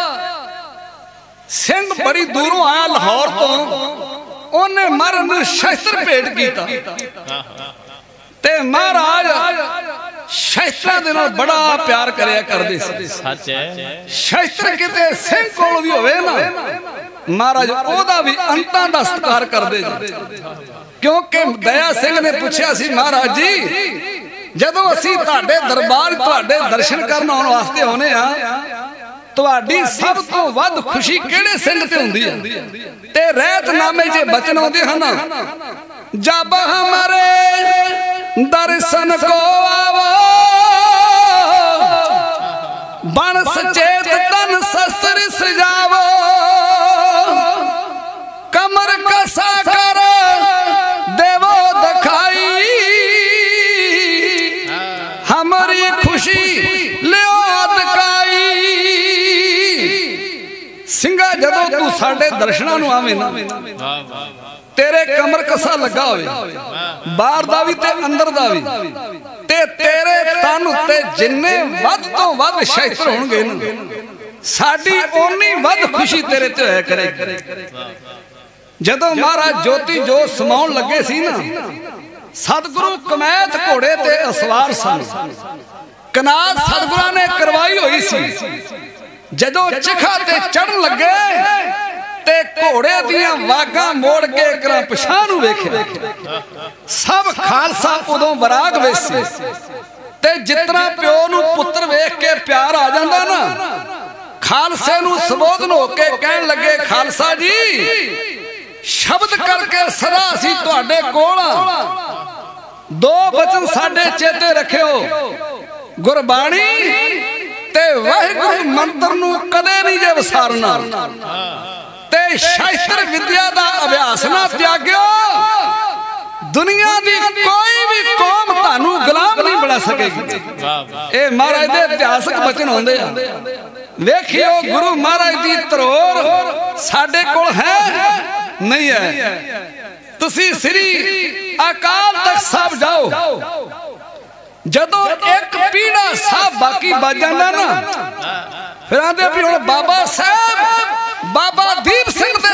सिंह बड़ी दूरों आया लाहौर तो उन्हें मर नूं शस्त्र भेंट कीता ते महाराज शस्त्रां दे नाल बड़ा प्यार करया करदे सी सच है शस्त्र किते सिंह कोल भी होवे ना महाराज ओदा भी अंतां दा सत्कार करदे क्योंकि दया सिंह ने पूछया सी महाराज जी जदों असीं तुहाडे दरबार तुहाडे दर्शन करन आउण वास्ते आउने आ तुहाडी सब तो वध खुशी किहड़े सिंह ते हुंदी है ते रहतनामे च बचन आउंदे हन जब हमारे दर्शन को आवो बन सचेत तन शस्त्र सजावो कमर कसा कर देवो दिखाई हमारी खुशी लियो दिखाई सिंघा जदों तू साडे दर्शनां नूं आवे ना तेरे कमर कसा लगा होवे बाहर दा भी ते अंदर दा भी ते तेरे तन उत्ते जिन्ने वध तो वध शस्त्र होणगे ना साडी ओनी वध खुशी तेरे ते होया करेगी जदों महाराज ज्योति जोत समाउण लगे सी ना सतगुरु कमैत घोड़े ते असवार सन कनात सतगुरां ने करवाई होई सी जदों चिखा ते चढ़न लगे ते घोड़े दियां वागां मोड़ के करा पिछां नूं वेखिया सब खालसा उदों वराग वेसे ते जितना प्यो नूं पुत्र वेख के प्यार आ जांदा ना खालसे नूं संबोधन होके कहण लगे खालसा जी शब्द करके सदा असीं तुहाडे कोल दो वचन साडे चेते रखियो गुरबाणी ते वाहिगुरू मंत्र नूं कदे नहीं जे विसारना ते शास्त्र विद्या दा अभ्यास ना त्याग्यो दुनिया दी कोई भी कौम तानू गुलाम नहीं बना सकेगी ए महाराज दे इतिहासक वचन होंदे आ वेखियो गुरु महाराज दी तरोर साडे कोल है नहीं है तुसी श्री अकाल तख्त साहब जाओ जदों एक पीढ़ा साहब बाकी बच जांदा ना फिर आंदे भी हुण बाबा साहब बाबा दीप सिंह दे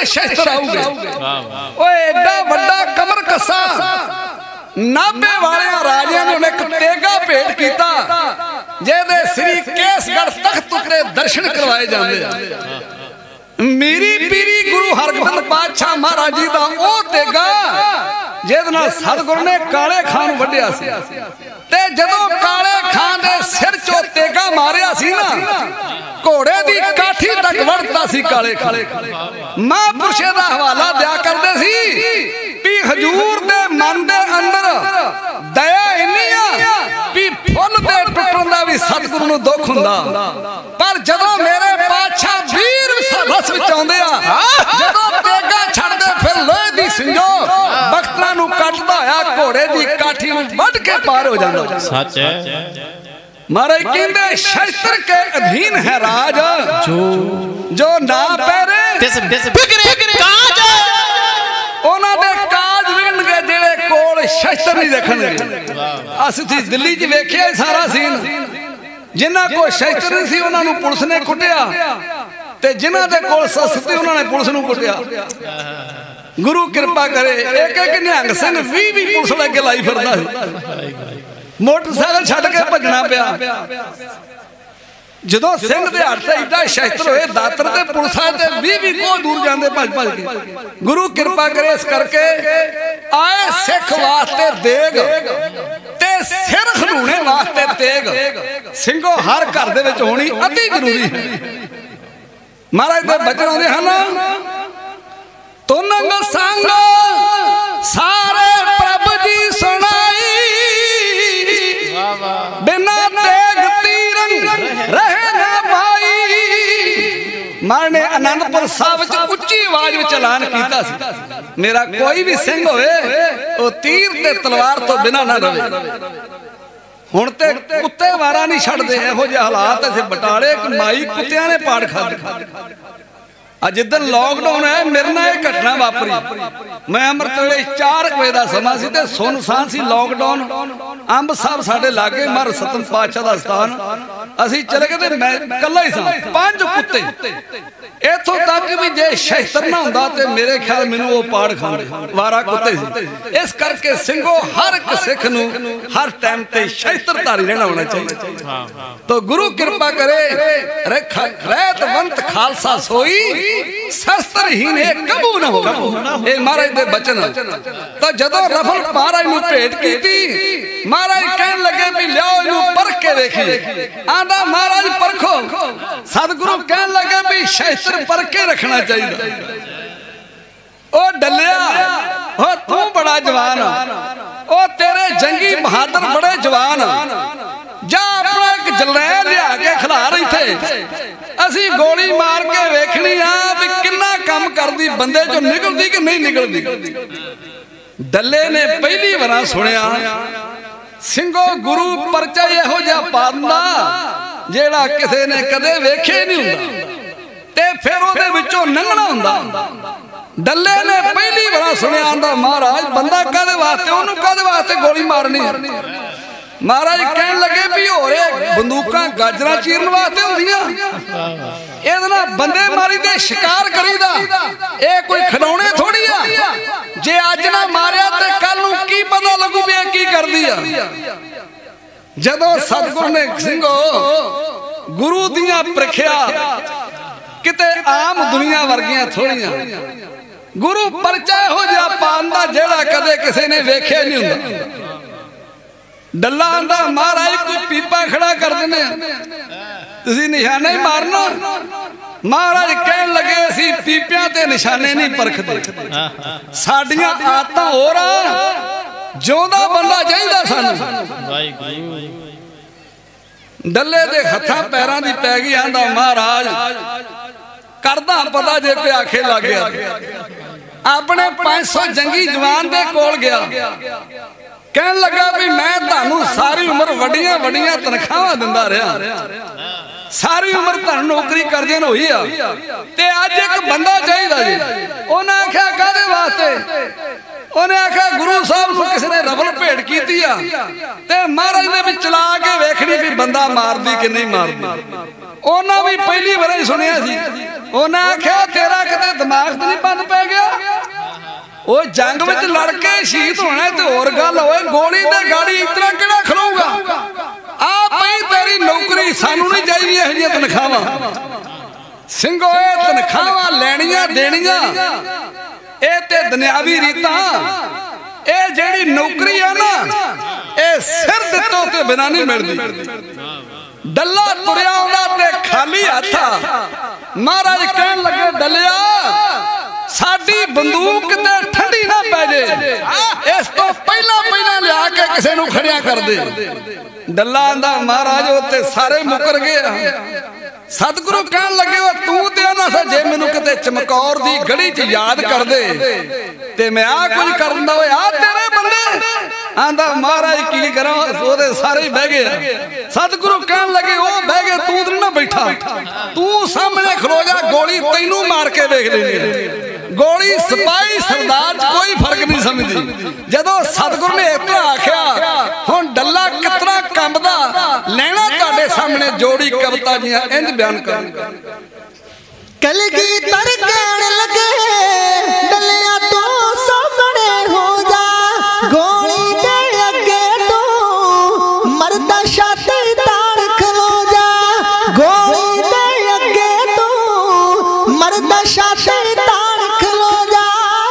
शस्त्र आऊगे। ओए एडा बड़ा कमर कसा नाभे वाले राजे ने उन्हें तेगा भेंट किया जेदे श्री केसगढ़ तख्त उतरे दर्शन करवाए जाते। मेरी पीरी गुरु हरगोबिंद बादशाह महाराज जी का वह तेगा जिहदे नाल सतगुरु ने काले खान वड्डिया सी ते जदों काले खान दे सिर चों तेगा मारिया सी ना घोड़े दी काठी तक वड़ता सी काले खान। महापुरुषे दा हवाला दिया करदे सी भी हजूर दे मन दे अंदर दया इन्नी आ भी फुल दे टुटण दा भी सतगुरु नूं दुख हुंदा पर जदों मेरे पातशाह वीर रस विच आउंदे आ जदों तेगा छड्डदे फिर लोहे दी सिंजो बख्तरां नूं कटदा होया घोड़े दी काठी नूं वढ के पार हो जांदा। सच है महाराज कहंदे शस्त्र के अधीन है राज जो जो ना पैरे दिस दिस बिगड़े काज ਉਹਨਾਂ ਦੇ ਕਾਜ ਵਿਗਣਗੇ ਜਿਹੜੇ ਕੋਲ ਸ਼ਸਤਰ ਨਹੀਂ ਦੇਖਣਗੇ। ਅਸੀਂ ਦਿੱਲੀ 'ਚ ਵੇਖਿਆ ਸਾਰਾ ਸੀਨ ਜਿਨ੍ਹਾਂ ਕੋਲ ਸ਼ਸਤਰ ਨਹੀਂ ਸੀ ਉਹਨਾਂ ਨੂੰ ਪੁਲਿਸ ਨੇ ਕੁੱਟਿਆ ਤੇ ਜਿਨ੍ਹਾਂ ਦੇ ਕੋਲ ਸ਼ਸਤਰ ਸੀ ਉਹਨਾਂ ਨੇ ਪੁਲਿਸ ਨੂੰ ਕੁੱਟਿਆ। ਗੁਰੂ ਕਿਰਪਾ ਕਰੇ ਇੱਕ ਇੱਕ ਨਿਹੰਗ ਸਿੰਘ ਵੀਹ ਵੀਹ ਪੁਲਿਸ ਲੈ ਕੇ ਲਾਈ ਫਿਰਦਾ ਸੀ ਮੋਟਰਸਾਈਕਲ ਛੱਡ ਕੇ ਭੱਜਣਾ ਪਿਆ। ਜਦੋਂ ਸਿੰਘ ਦੇ ਹੱਥ ਤੇ ਏਡਾ ਸ਼ਸਤਰ ਹੋਏ ਦਾਤਰ ਤੇ ਪੁਲਿਸਾਂ ਤੇ ਵੀਹ ਵੀਹ ਕੋਹ ਦੂਰ ਜਾਂਦੇ ਭੱਜ ਭੱਜ ਕੇ। ਗੁਰੂ ਕਿਰਪਾ ਕਰੇ ਇਸ ਕਰਕੇ ਆਏ ਸਿੱਖ ਵਾਸਤੇ ਦੇਗ ਤੇ ਸਿਰ ਖਡੂਣੇ ਵਾਸਤੇ ਤੇਗ ਸਿੰਘੋ ਹਰ ਘਰ ਦੇ ਵਿੱਚ ਹੋਣੀ ਅਤੀ ਜ਼ਰੂਰੀ ਹੈ। ਮਹਾਰਾਜ ਦੇ ਬਚਨ ਆਉਂਦੇ ਹਨ ਤੁਨੰਗ ਸੰਗ ਸਾਰੇ ਪ੍ਰਭ ਜੀ ਸੁਣਾਈ ਬਿਨਾ ਤੇਗ ਤੀਰੰਗ ਰਹੇ ਨਾ ਭਾਈ। ਮਹਾਰਾਜ ਨੇ ਆਨੰਦਪੁਰ ਸਾਹਿਬ ਵਿੱਚ ਉੱਚੀ ਆਵਾਜ਼ ਵਿੱਚ ਐਲਾਨ ਕੀਤਾ ਸੀ ਮੇਰਾ ਕੋਈ ਵੀ ਸਿੰਘ ਹੋਵੇ ਉਹ ਤੀਰ ਤੇ ਤਲਵਾਰ ਤੋਂ ਬਿਨਾ ਨਾ ਰਵੇ। ਹੁਣ ਤੇ ਕੁੱਤੇ ਵਾਰਾ ਨਹੀਂ ਛੱਡਦੇ ਇਹੋ ਜਿਹੇ ਹਾਲਾਤ ਇੱਥੇ ਬਟਾਲੇ ਇੱਕ ਮਾਈ ਕੁੱਤਿਆਂ ਨੇ ਪਾੜ ਖਾਧੇ। ਅੱਜ ਜਿੱਦਣ ਲੌਕਡਾਊਨ ਹੈ ਮੇਰੇ ਨਾਲ ਇਹ ਘਟਨਾ ਵਾਪਰੀ। ਮੈਂ ਅੰਮ੍ਰਿਤ ਵੇਲੇ ਚਾਰ ਵਜੇ ਦਾ ਸਮਾਂ ਸੀ ਤੇ ਸੁਨਸਾਨ ਸੀ ਲੌਕਡਾਊਨ। ਅੰਬ ਸਾਹਿਬ ਸਾਡੇ ਲਾਗੇ ਮਰ ਸਤਮ ਪਾਤਸ਼ਾਹ ਦਾ ਸਥਾਨ ਅਸੀਂ ਚਲੇ ਗਏ ਤੇ ਮੈਂ ਇਕੱਲਾ ਹੀ ਸਾਂ ਪੰਜ ਕੁੱਤੇ ਇੱਥੋਂ ਤੱਕ ਵੀ ਜੇ ਸ਼ਸਤਰ ਨਾ ਹੁੰਦਾ ਤੇ ਮੇਰੇ ਖਿਆਲ ਮੈਨੂੰ ਉਹ ਪਾੜ ਖਾਂਦੇ ਵਾਰਾ ਕੁੱਤੇ ਸੀ। ਇਸ ਕਰਕੇ ਸਿੰਘੋ ਹਰ ਇੱਕ ਸਿੱਖ ਨੂੰ ਹਰ ਟਾਈਮ ਤੇ ਸ਼ਸਤਰਧਾਰੀ ਰਹਿਣਾ ਹੋਣਾ ਚਾਹੀਦਾ। ਤਾਂ ਗੁਰੂ ਕਿਰਪਾ ਕਰੇ ਰਹਿਤਵੰਤ ਖਾਲਸਾ ਸੋਈ ਸ਼ਸਤਰਹੀਨ ਇਹ ਕਬੂ ਨਾ ਹੋਵੇ। ਇਹ ਮਹਾਰਾਜ ਦੇ ਬਚਨ। ਤਾਂ ਜਦੋਂ ਰਫਲ ਮਹਾਰਾਜ ਨੂੰ ਭੇਟ ਕੀਤੀ ਮਹਾਰਾਜ ਕਹਿਣ ਲੱਗੇ ਵੀ ਲਿਆਓ ਇਹਨੂੰ ਪਰਖ ਕੇ ਵੇਖੀਏ। ਆਂਦਾ ਮਹਾਰਾਜ ਪਰਖੋ। ਸਤਿਗੁਰੂ ਕਹਿਣ ਲੱਗੇ ਵੀ ਸ਼ਸਤਰ ਪਰਖ ਕੇ ਰੱਖਣਾ ਚਾਹੀਦਾ। ਉਹ ਡੱਲਿਆ ਉਹ ਤੂੰ ਬੜਾ ਜਵਾਨ ਉਹ ਤੇਰੇ ਜੰਗੀ ਬਹਾਦਰ ਬੜੇ ਜਵਾਨ ਜਾ ਆਪਣਾ ਇੱਕ ਜਲੈਲ ਲਿਆ ਕੇ ਖਿਲਾਰ ਇੱਥੇ ਅਸੀਂ ਗੋਲੀ ਮਾਰ ਕੇ ਵੇਖਣੀ ਆ ਵੀ ਕਿੰਨਾ ਕੰਮ ਕਰਦੀ ਬੰਦੇ ਚੋਂ ਨਿਕਲਦੀ ਕਿ ਨਹੀਂ ਨਿਕਲਦੀ। ਡੱਲੇ ਨੇ ਪਹਿਲੀ ਵਾਰ ਸੁਣਿਆ ਸਿੰਘੋ ਗੁਰੂ ਪਰਚਾ ਇਹੋ ਜਿਹਾ ਪਾਉਂਦਾ ਜਿਹੜਾ ਕਿਸੇ ਨੇ ਕਦੇ ਵੇਖਿਆ ਨਹੀਂ ਹੁੰਦਾ ਤੇ ਫਿਰ ਉਹਦੇ ਵਿੱਚੋਂ ਲੰਘਣਾ ਹੁੰਦਾ। ਡੱਲੇ ਨੇ ਪਹਿਲੀ ਵਾਰ ਸੁਣਿਆ ਆਂਦਾ ਮਹਾਰਾਜ ਬੰਦਾ ਕਾਹਦੇ ਵਾਸਤੇ ਉਹਨੂੰ ਕਾਹਦੇ ਵਾਸਤੇ ਗੋਲੀ ਮਾਰਨੀ। ਮਹਾਰਾਜ ਕਹਿਣ ਲੱਗੇ ਵੀ ਹੋਰੇ ਬੰਦੂਕਾਂ ਗਾਜਰਾਂ ਚੀਰਨ ਵਾਸਤੇ ਹੁੰਦੀਆਂ ਇਹਦੇ ਨਾਲ ਬੰਦੇ ਮਾਰੀ ਦੇ ਸ਼ਿਕਾਰ ਕਰੀਦਾ। ਇਹ ਕੋਈ ਖਿਡੌਣੇ ਥੋੜੀ ਆ ਜੇ ਅੱਜ ਨਾ ਮਾਰਿਆ ਤੇ ਕੱਲ ਨੂੰ ਕੀ ਪਤਾ ਲੱਗੂ ਵੀ ਇਹ ਕੀ ਕਰਦੀ ਆ। ਜਦੋਂ ਸਤਿਗੁਰੂ ਨੇ ਸਿੰਘੋ ਗੁਰੂ ਦੀਆਂ ਪ੍ਰੀਖਿਆ ਕਿਤੇ ਆਮ ਦੁਨੀਆ ਵਰਗੀਆਂ ਥੋੜੀਆਂ ਗੁਰੂ ਪਰਚਾ ਇਹੋ ਜਿਹਾ ਪਾਉਂਦਾ ਜਿਹੜਾ ਕਦੇ ਕਿਸੇ ਨੇ ਵੇਖਿਆ ਨਹੀਂ ਹੁੰਦਾ। ਡੱਲਾ ਆਂਦਾ ਮਹਾਰਾਜ ਕੋਈ ਪੀਪਾ ਖੜਾ ਕਰ ਦਿੰਦੇ ਤੁਸੀਂ ਨਿਸ਼ਾਨਾ ਹੀ ਮਾਰਨਾ। ਮਹਾਰਾਜ ਕਹਿਣ ਲੱਗੇ ਅਸੀਂ ਪੀਪਿਆਂ ਤੇ ਨਿਸ਼ਾਨੇ ਨਹੀਂ ਪਰਖਦੇ ਸਾਡੀਆਂ ਆਦਤਾਂ ਹੋਰ ਆ ਜਿਉਂਦਾ ਬੰਦਾ ਚਾਹੀਦਾ ਸਾਨੂੰ। ਡੱਲੇ ਦੇ ਹੱਥਾਂ ਪੈਰਾਂ ਦੀ ਪੈ ਗਈ ਆਂਦਾ ਮਹਾਰਾਜ ਕਰਦਾ ਪਤਾ ਜੇ ਭਿਆਖੇ ਲੱਗ ਗਿਆ। ਆਪਣੇ ਪੰਜ ਸੌ ਜੰਗੀ ਜਵਾਨ ਦੇ ਕੋਲ ਗਿਆ ਕਹਿਣ ਲੱਗਾ ਵੀ ਮੈਂ ਤੁਹਾਨੂੰ ਸਾਰੀ ਉਮਰ ਵੱਡੀਆਂ ਵੱਡੀਆਂ ਤਨਖਾਹਾਂ ਦਿੰਦਾ ਰਿਹਾ ਸਾਰੀ ਉਮਰ ਤੁਹਾਨੂੰ ਨੌਕਰੀ ਕਰਦਿਆਂ ਹੋਈ ਆ ਤੇ ਅੱਜ ਇੱਕ ਬੰਦਾ ਚਾਹੀਦਾ ਜੀ। ਉਹਨਾਂ ਆਖਿਆ ਕਾਹਦੇ ਵਾਸਤੇ उन्हें आख्या गुरु साहब को किसी ने रबल भेंट की महाराज ने भी चला के वेखनी भी बंदा मारदी कि नहीं मारदी। उन्हें भी पहली बार ही सुनिया सी। उन्हें आख्या तेरा किते दिमाग तो नहीं बंद पै गया, वो जंग में लड़के शहीद होना तो और गल होए, गोली ते गाड़ी इतना किहड़ा खलोगा। आ पई तेरी नौकरी, सानू नहीं चाहिए इह तनखावां ਸਿੰਘੋ, ਇਹ तनखावां ਲੈਣੀਆਂ ਦੇਣੀਆਂ ਇਹ ਤੇ ਦੁਨਿਆਵੀ ਰੀਤਾਂ। ਇਹ ਜਿਹੜੀ ਨੌਕਰੀ ਆ ਨਾ ਇਹ ਸਿਰ ਦਿੱਤੋਂ ਤੇ ਬਿਨਾ ਨਹੀਂ ਮਿਲਦੀ। ਡੱਲਾ ਤੁਰਿਆ ਆਉਂਦਾ ਤੇ ਖਾਲੀ ਹੱਥ। ਮਹਾਰਾਜ ਕਹਿਣ ਲੱਗੇ ਡੱਲਿਆ ਸਾਡੀ ਬੰਦੂਕ ਤੇ ਠੰਡੀ ਨਾ ਪੈ ਜੇ, ਇਸ ਤੋਂ ਪਹਿਲਾਂ ਪਹਿਲਾਂ ਲਿਆ ਕੇ ਕਿਸੇ ਨੂੰ ਖੜਿਆ ਕਰ ਦੇ। ਡੱਲਾ ਆਂਦਾ ਮਹਾਰਾਜ ਉੱਤੇ ਸਾਰੇ ਮੁਕਰ ਗਏ। सतगुरु कहन लगे तू ते ना सा जे मैनू किते चमकौर दी गली च याद कर दे ते मैं आ कुछ कर दिंदा। ओए आ तेरे बंदे आंदा महाराज की करा, ओदे सारे ही बह गए। सतगुरु कहन लगे ओ बह गए, तू ते ना बैठा, तू सामने खलो जा, गोली तैनू मार के वेख लेनी। गोली सिपाही सरदार च कोई फर्क नहीं समझदी। जदों सतगुरु ने इतना आख्या हुण डल्ला कितना कंबदा, लेना तुहाडे सामने जोड़ी कविता जियां इंज बयान कर। कलगीधर कहण लगे डल्लिया तो सामने हो जा, गोली दे अगे तो मरदा छाती ताड़ खलो जा, गोली दे अगे तो मरदा छाती ताड़ खलो जा।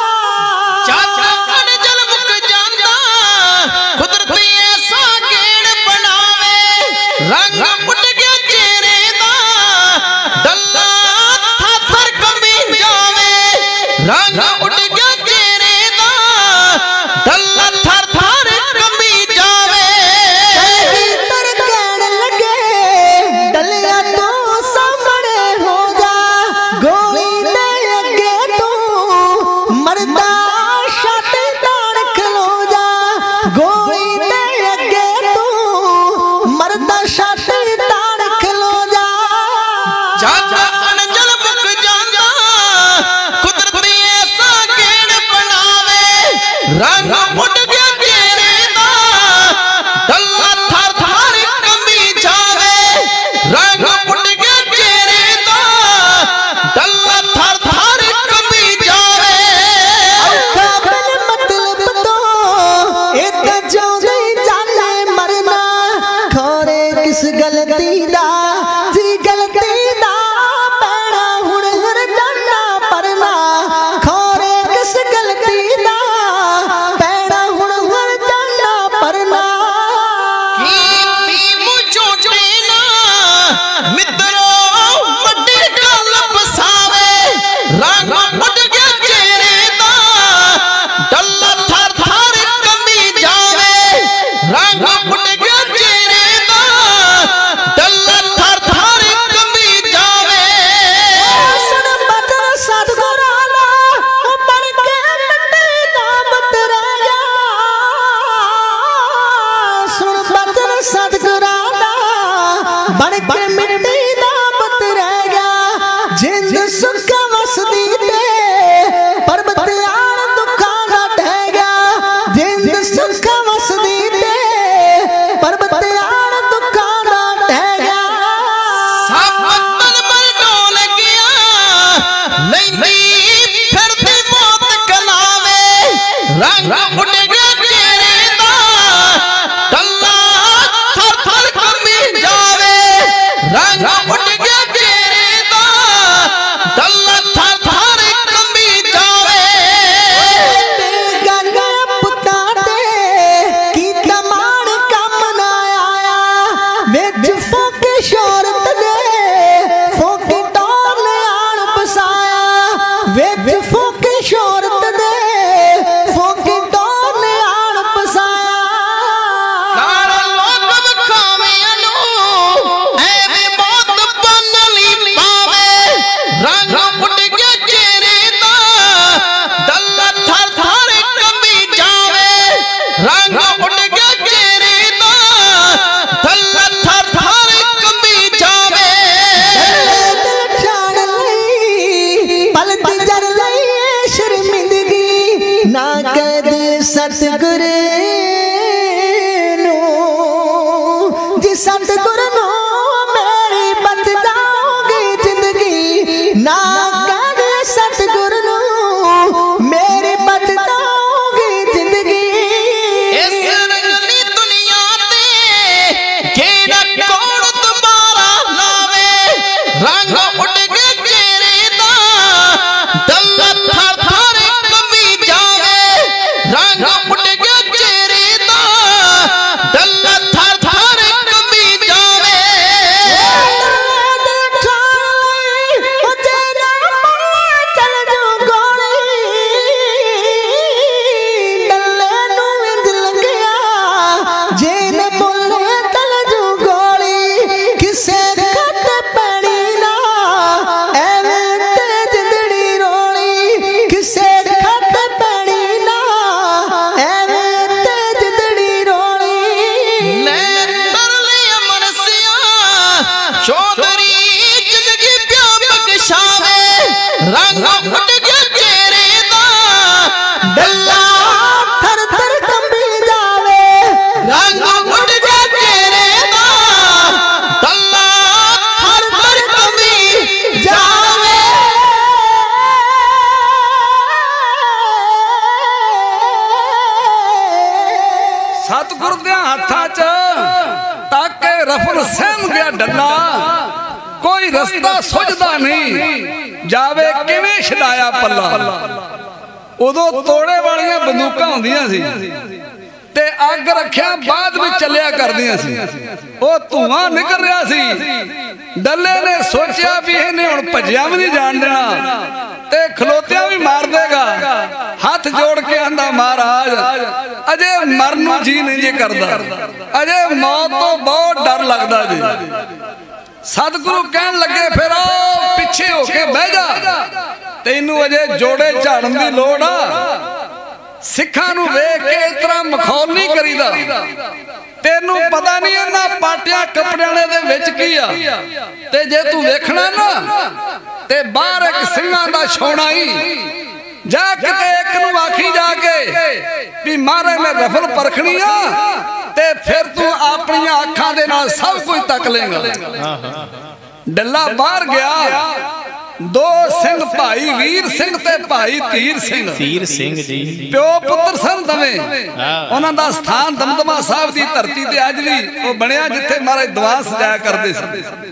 चाचा अनजल मुक जांदा कुदरती ऐसा गेड़ बनावे, रंग उठ गया चेहरे दा डल्ला थाथर कमी जावे, रंग उठ गया चेहरे दा डल्ला थर थर कमी जावे। कलगीधर कहण लगे डल्लिया तो सामने हो जा, गोली दे अगे तो मरदा छाती ताड़ खलो जा, गोली दे अगे तो मरदा छाती ताड़ खलो जा। चाचा अनजल मुक जांदा कुदरती ऐसा गेड़ बनावे, रंग उठ गया चेहरे दा डल्ला थर थर कमी जावे, रंग उठ गया चेहरे दा डल्ला थर थर कमी जावे। औखा बिन मतलब तो एक जिउंदे जाने मरना, खोरे किस गलती दा जी गलती दा पैना हुण हुण जाना परना, खोरे किस गलती दा पैना हुण हुण जाना परना। कीती मुझो टेना मित्रो वड्डी गल फसावे, रंग उठ गया चेहरे दा डल्ला थर थर कमी जावे, रंग उठ गया चेहरे दा डल्ला थर थर कमी जावे। सुन बदन सतगुराना बन के मिट्टी दा बतराया, सुन बदन सतगुराना बन के मिट्टी दा बतराया। जिंद सुख वसदी ते पर्वत आण दुखां दा ढह गया, जिंद सुख वसदी ते पर्वत आण दुखां दा ढह गया। सब मन मर डोल गया लैंदी फिरदी मौत कलावे, रंग उठ गया चेहरे दा डल्ला थर थर कमी जावे, रंग उठ गया चेहरे दा डल्ला चौधरी जिंदगी प्या बख्शावे रंग उठ गया चेहरे दा डल्ला थर थर कंबी जावे रंग उठ गया चेहरे दा डल्ला हर हर कंबी जावे सतगुर दे हाथा च ताके रफल सहम गया डल्ला कोई रस्ता सुझदा नहीं जावे किवें छड़ाया पल्ला उदों तोड़े वालियां बंदूकां होंदियां सी ते अग रखिया बाद में चलिया करदियां सी ओ धुआं निकल रहा सी डल्ले ने सोचा भी इन्हें हुण भजिया भी नहीं जान देना ते खलोतिया भी मार देगा हाथ जोड़ के आंदा महाराज अजे मरन नूं जी नहीं जी करदा अजे मौत तो बहुत डर लगदा जी सतगुरु कहन लगे फिर पिछे होके बह जा तैनू अजे जोड़े झाड़न दी लोड़ आ सिखां नूं वेख के इस तरह मखौल नहीं करीदा तेनू पता नहीं इन्हां पाटियां कपड़ियां दे विच की आ ते जे तू वेखना ना ते बाहर एक ਸਿੰਘਾਂ दा ਛੋਣਾ ही जा किते एक नूं आखी जाके भी महाराज ने रफल परखनी आ ते फिर तू अपनी अखां दे नाल सब कुछ तक लेगा डल्ला बाहर गया दो सिंह भाई वीर सिंह ते भाई तीर सिंह तीर सिंह जी प्यो पुत्र सन दवे उन्हां दा स्थान दमदमा साहब दी धरती ते अज भी वो बनया जिथे महाराज दवा सजाया करदे सन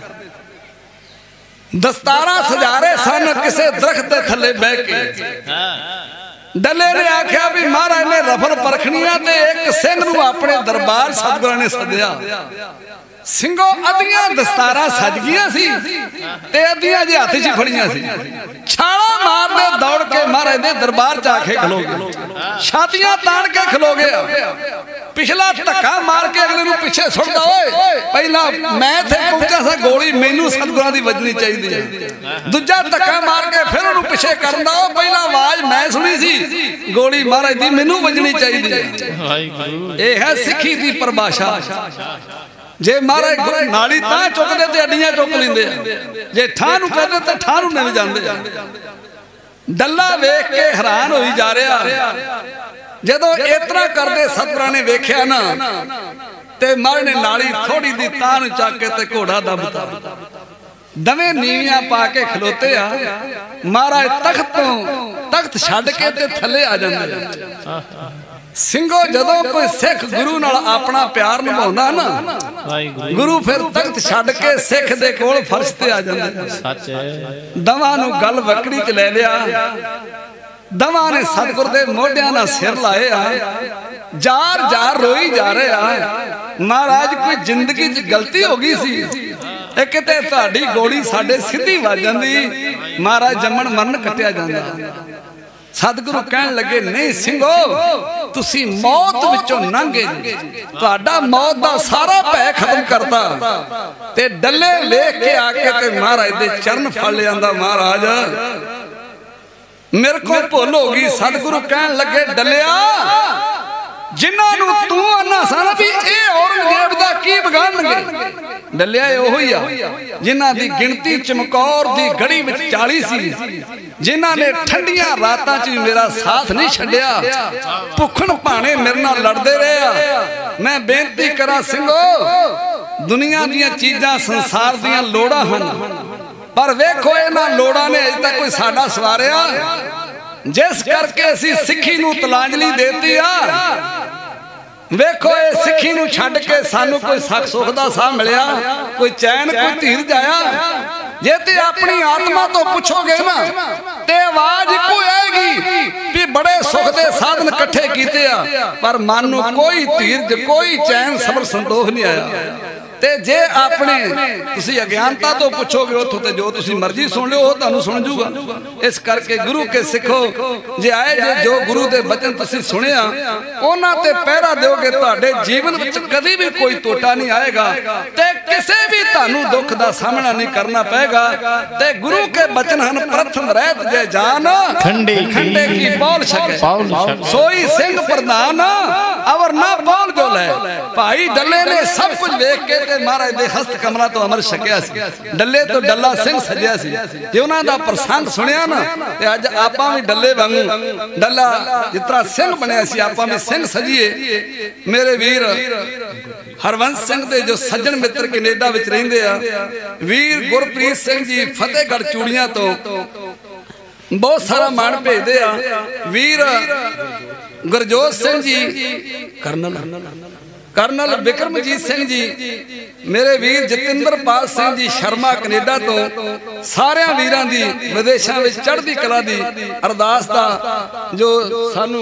दस्तारा सजा रहे सन किसे दरख्त दे थल्ले बह के डल्ले ने आख्या भी महाराज ने रफल परखनिया ते एक सिंह नूं अपने दरबार सतगुरां ने सद्या ਸਿੰਘੋ अद्धियां दस्तारा सज गईयां सी ते अद्धियां जे हत्थ च फड़ियां सी छाला मारदे दौड़ के महाराज दे दरबार च आके खलो गए छातियां तान के खलो गया पिछला धक्का मार के अगले नूं पिछे सुटदा ओए पहला मैं थे पहुंचा सा गोली मैनू सतगुरां दी वजनी चाहिदी दूजा धक्का मार के फिर ओनू पिछे करदा ओ पहला आवाज मैं सुनी सी गोली महाराज दी मैनू वजनी चाहिदी ए है सिੱਖੀ दी परिभाषा जे महाराज नाली तां चुकदे ते अड्डियां चुक लैंदे जे ठा नूं कहदे ते ठा नूं नहीं जांदे डल्ला वेख के हैरान होई जा रहा जदों इतना करदे सतगुरां ने वेख्या ना ते महाराज ने नाली थोड़ी दी तां नूं चक के ते घोड़ा दबता दवें नीवियां पा के खलोते आ महाराज तख्त तो तख्त छड्ड के ते थल्ले आ जांदे ਸਿੰਘੋ ਜਦੋਂ कोई सिख गुरु नाल अपना प्यार निभाउंदा ना गुरु फिर तख्त छड्ड के सिख दे कोल फर्श ते आ जांदा सच है दवां नूं गल वकड़ी च ले लिया दवां ने सतगुर दे मोढियां नाल सिर लाए आ जार जार रोई जा रहे आ महाराज कोई जिंदगी च गलती हो गई सी ए किते तुहाडी गोली साडे सीधी वज जांदी महाराज जम्मण मरण कटिया जांदा सतगुरु कहन लगे नहीं ਸਿੰਘੋ तुसी मौत विचों लंघे तुहाडा मौत दा सारा भय खत्म करता ते डल्ले वेख के आके ते महाराज दे चरण फड़ लियांदा महाराज मेरे को भुल हो गई सतगुरु कहन लगे डलिया जिन्हां नूं तू आना सन भी ए औरंगजेब दा की बगाड़नगे डलिया ओहो ही आ जिन्हां दी गिनती चमकौर दी गड़ी विच चाली सी जिन्हां ने ठंडियां रातां च मेरा साथ नहीं छड्डिया भुखण भाणे मेरे नाल लड़दे रहे आ मैं बेनती करा ਸਿੰਘੋ दुनिया दीयां चीजां संसार दीयां लोड़ां हन पर वेखो इन्हां लोड़ां ने अजे तक कोई साडा सवारिया जिस करके असीं सिੱਖੀ नूं तलांजलि देती आ वेखो ये सिੱਖੀ नूं छड्ड के सानू कोई सख सुख दा साह मिलिया कोई चैन कोई धीरज आया जे ते अपनी आत्मा तो पूछोगे ना ते आवाज इको आएगी भी बड़े सुख दे साधन इकट्ठे कीते आ पर मन नूं कोई धीरज कोई चैन सबर संतोष नहीं आया ते जे अपने तुसी अज्ञानता तो पूछोगे उथों ते जो तुसी मर्जी सुन लियो तुहानू सुन जूगा इस करके गुरु के सिखो जे आए जे जो गुरु दे बचन तुसी सुनिया उन्हां ते पहरा दोगे तुहाडे जीवन विच कदी भी कोई टोटा नहीं आएगा ते किसे भी तुहानू दुख दा सामना नहीं करना पएगा ते गुरु के बचन हन प्रथम रहत जे जान खंडे खंडे की पौल छके सोई सिंह प्रधान अवर ना पौल जो ले भाई डल्ले ने सब कुछ देख के ते महाराज दे हस्त कमला तो अमर छकिया सी डल्ले तो डल्ला सिंह सजिया सी ते उन्हां दा प्रसंग सुनिया ना ते अज आपां भी डल्ले वांगू डल्ला जितना सिंह बनया सी आपां भी सिंह सजिए। मेरे वीर हरवंश सिंह दे जो सज्जन मित्र कनेडा विच रहिंदे आ वीर गुरप्रीत सिंह जी फतेहगढ़ चूड़ियां तो बहुत सारा मान भेजते आ। वीर गुरजोत सिंह जी करनल करनल बिक्रमजीत सिंह जी मेरे वीर जतिंद्रपाल सिंह जी शर्मा कनेडा तो सारे वीरां दी विदेशों में चढ़दी कला दी अरदास दा जो सानू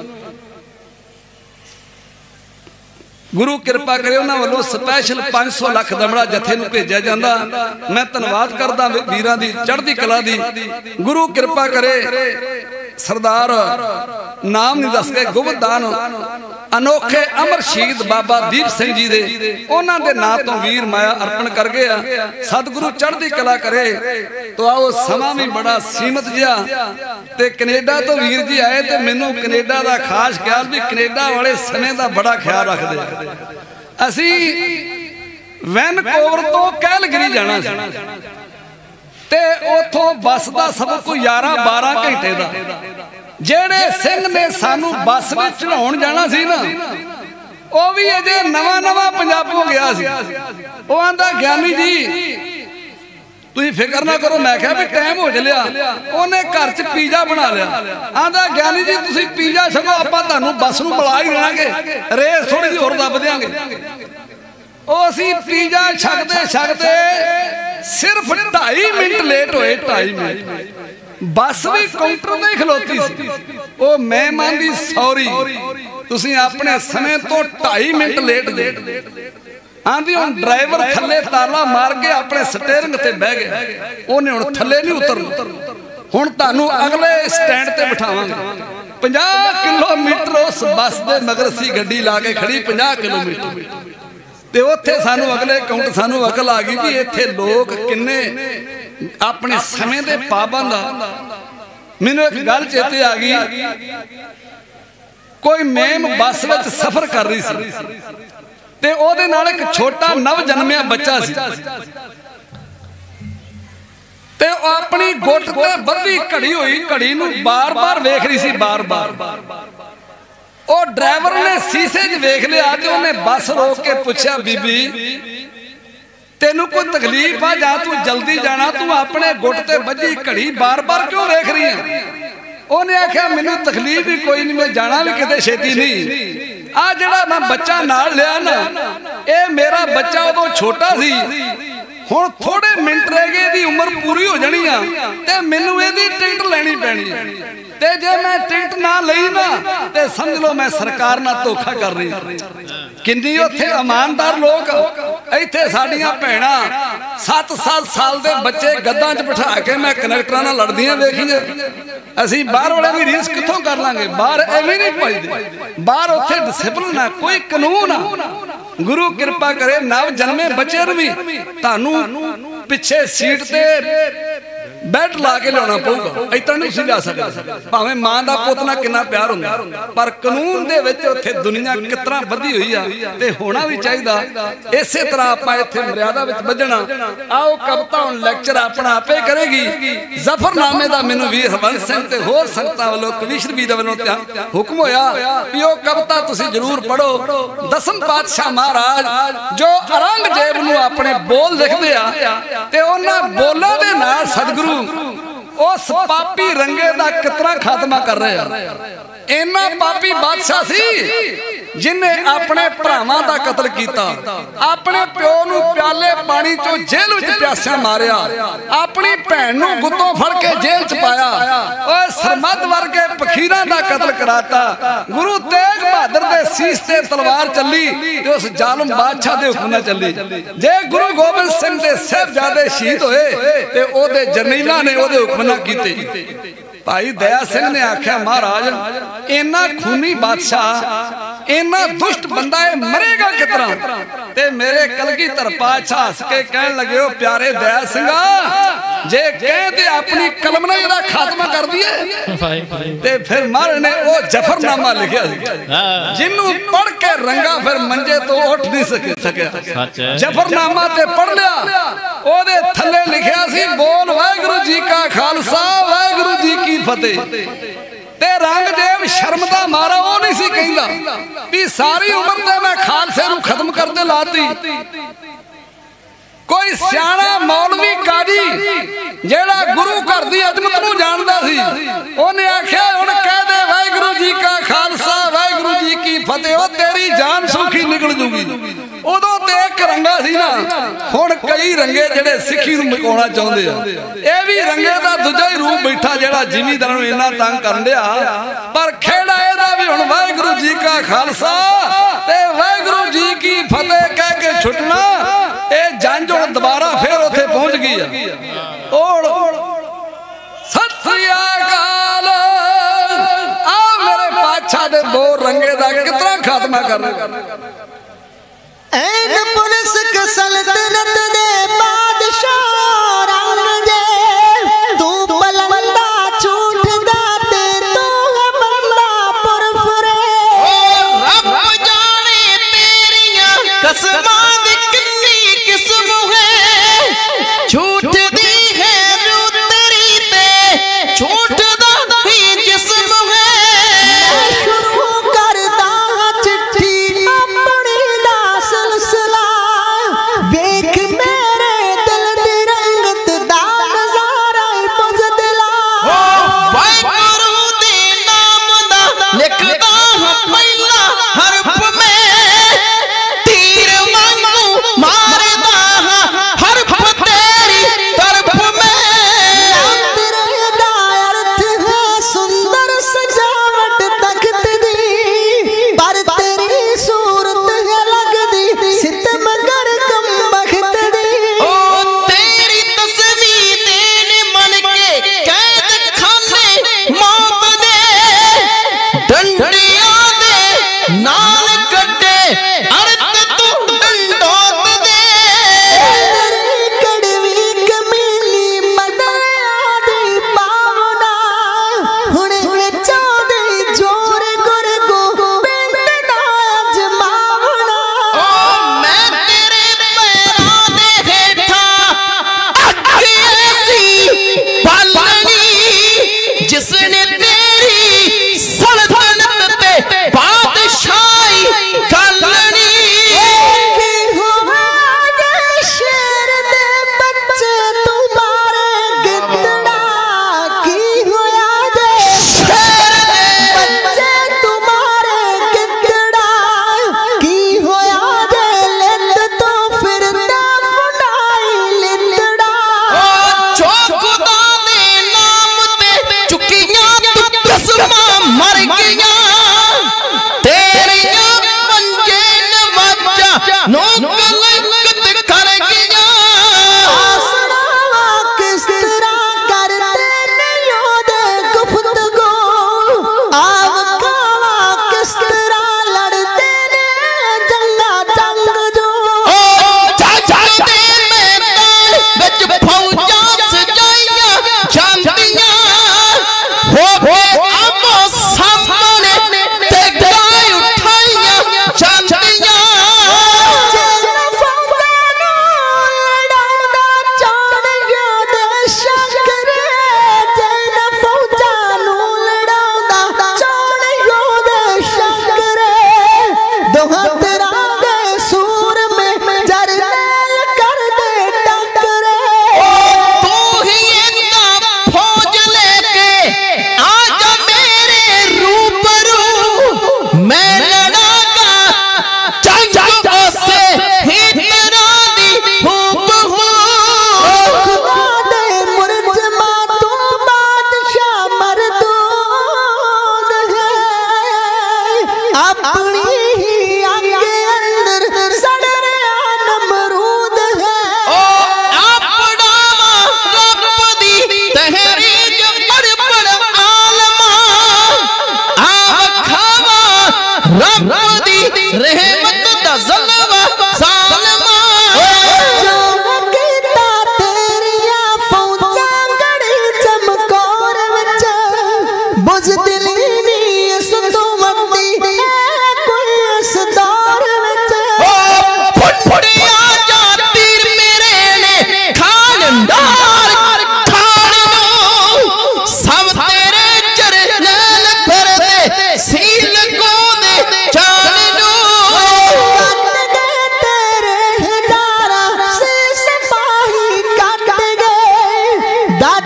गुरु कृपा करे उन्होंने वालों स्पैशल पांच सौ लख दमड़ा जथे नूं भेजा जांदा। मैं धन्नवाद करदा वीरां दी चढ़दी कला दी। गुरु कृपा करे सरदार नाम नहीं दस गए गुबदान अनोखे अमर शहीद बाबा दीप सिंह जी दे उन्हां दे नाम तो वीर माया अर्पण कर गए। सतगुरु चढ़दी कला करे। तो आओ समा भी बड़ा सीमित जिहा ते कनेडा तो वीर जी आए ते मैनू कनेडा दा खास ख्याल भी कनेडा वाले समय दा बड़ा ख्याल रखदे। असी वैनकूवर तो कैलगरी जाना सी ते उथों बस दा सबक कोई ग्यारह बारह घंटे दा जेड़े सिंह ने सानू बस में चढ़ाउण जाना सी ना वो भी अजे नवा नवा पंजाबों गया सी। वो आंदा ज्ञानी जी तुसीं फिक्र ना करो। मैं कहा भी टाइम हो चलिया उन्हें घर च पीजा बना लिया। आंदा ज्ञानी जी तुसीं पीजा छको आपां तुहानूं बस नूं बुला ही देवांगे रेस थोड़ी जी होर दब देंगे। ਉਹ ਅਸੀਂ ਪੀਜ਼ਾ ਛਕਦੇ ਛਕਦੇ सिर्फ ढाई मिनट लेट होए। ढाई मिनट बस भी काउंटर ते खलोती सी। ओ मेहमान दी सॉरी तुसीं अपने समय तो ढाई मिनट लेट दे आंदी हुण ड्राइवर थल्ले ताला मार के अपने स्टीयरिंग ते बह गया। ओने हुण थल्ले नहीं उतरना। हुण तुहानूं अगले स्टैंड ते बिठावांगे। पचास किलोमीटर उस बस दे मगर सी गड्डी ला के खड़ी पचास किलोमीटर ते उत्थे सानू अगले काउंटर सानू अकल आ गई भी इत्थे लोग किन्ने अपने समय दे पाबंद। मैनू एक गल चेते आ गई कोई मेम बस विच सफर कर रही सी ते ओदे नाल एक छोटा नव जन्मिया बच्चा सी ते अपनी गुट ते बद्धी घड़ी हुई घड़ी नूं बार बार वेख रही सी बार बार। ओ ड्राइवर ने शीशे च वेख लिया ते उन्हें बस रोक के पूछा बीबी तेनू कोई तकलीफ आ जा तू जल्दी जाना तू अपने गुट ते बजी घड़ी बार बार क्यों वेख रही है। उन्हें आख्या मैनू तकलीफ ही कोई नहीं मैं जाना भी किते छेती नहीं। आ जिहड़ा मैं बच्चा नाल लिया ना ये मेरा बच्चा उदों छोटा सी हुण थोड़े मिनट रह गए दी उम्र पूरी हो जानी आ ते मैनू इहदी टिकट लैनी पैनी है ते जे मैं टिकट ना लई ना ते समझ लो मैं सरकार नाल धोखा कर रही। किन्नी उत्थे ईमानदार लोग इत्थे साडियां भैणां सत्त सात साल दे बच्चे गद्दां च बिठा के मैं कनैक्टरां नाल लड़दियां देखीए। असीं बाहर वाले भी रीस कित्थों कर लांगे। बाहर एवें नहीं पजदे। बाहर उत्थे डिसिपलिन आ कोई कानून आ। गुरु कृपा करे नव जन्मे बच्चे भी तानू पिछे सीट ते बैठ ला के लिया पऊगा इतना नहीं सी लिया सकता भावें मां दा पुत नाल कितना प्यार हुंदा पर कानून दे विच उत्थे दुनिया कितना वधी हुई आ ते होना भी चाहिदा। इसे तरह आपां इत्थे मर्यादा विच बजणा। आओ कविता हुण लेक्चर अपना आपे करेगी। जफरनामे दा मैनूं वीर हरवंश सिंह ते होर संगतां वल्लों कविश्र वीर वल्लों हुक्म होया कि ओह कविता तुसीं जरूर पढ़ो। दसम पातशाह महाराज जो औरंगजेब नूं अपने बोल लिखदे आ ते उन्हां बोलां दे नाल सतगुरु उस पापी रंगे दा कितना खात्मा कर रहे हैं। इन्ना पापी बादशाह सी जिन्हें अपने भरावां दा कतल कीता अपने प्यो नूं प्याले पानी चों जेल विच प्यासा मारिया अपनी भैन नूं गुत्तों फड़ के जेल च पाया ओए सरमद वर्गे फकीरां दा कतल कराता। गुरु तेग बहादुर दे सीस ते तलवार चली ते उस जालम बादशाह दे हुक्म नाल चली। जे गुरु गोबिंद सिंह दे साहिबजादे शहीद होए ते ओदे जरनैलां ने ओदे हुक्म नाल कीते। भाई दया सिंह ने आख्या महाराज इन्ना खूनी बादशाह इन्ना दुष्ट बंदा है मरेगा कितना। ते मेरे कलगीधर पातशाह हस के कहन लगे ओ प्यारे दया सिंह जे कहते अपनी कलमना दा खात्मा कर दिए ते फिर महाराज ने वो जफरनामा लिखा जिन्नू पढ़ के रंगा फिर मंजे तो उठ नहीं सके सकया जफरनामा ते पढ़ लिया ओदे थल्ले लिखया सी बोल वाहिगुरू जी का खालसा वाहिगुरू जी की फतेह ते रंगदेव शर्म दा मारा वो नहीं सी कहंदा भी सारी उम्र ते मैं खालसे नू खत्म कर दे लाती कोई सियाणा मौलवी काजी जेड़ा गुरु घर दी अजमत नू जानदा सी ओने आख्या हुण कह दे वाहिगुरू जी का खालसा वाहिगुरू जी की फतेह ओ तेरी जान सौखी निकल जूगी उदों ते एक रंगा सी ना हुण कई रंगे जेड़े सिੱਖੀ नू मकाउणा चाहुंदे आ ए भी रंगे दा दूजा ही रूप बैठा जेड़ा जिमीदारां नू इन्ना तंग करन दिया पर खेड़ा एदा भी हुण वाहिगुरू जी का खालसा ते वाहिगुरू जी की फतेह कह के छुटना ए जंज हुण दोबारा फिर उत्थे पहुंच गई आ ओड़ सत श्री अकाल आ मेरे पातशाह दे दो रंगे दा कितना खात्मा करना ऐन पुलिस के सल्तनत दे बादशाह औरंगजेब तू बलंदा झूठ दाते तू है बंदा पुरफुरे रब जाने तेरियां कसमां दी कितनी किस्म है झूठ दी है रू तेरी ते झूठ दा ही जिस्म है शुरू करदा चिट्ठी अपनी दा सिलसिला वेख मेरे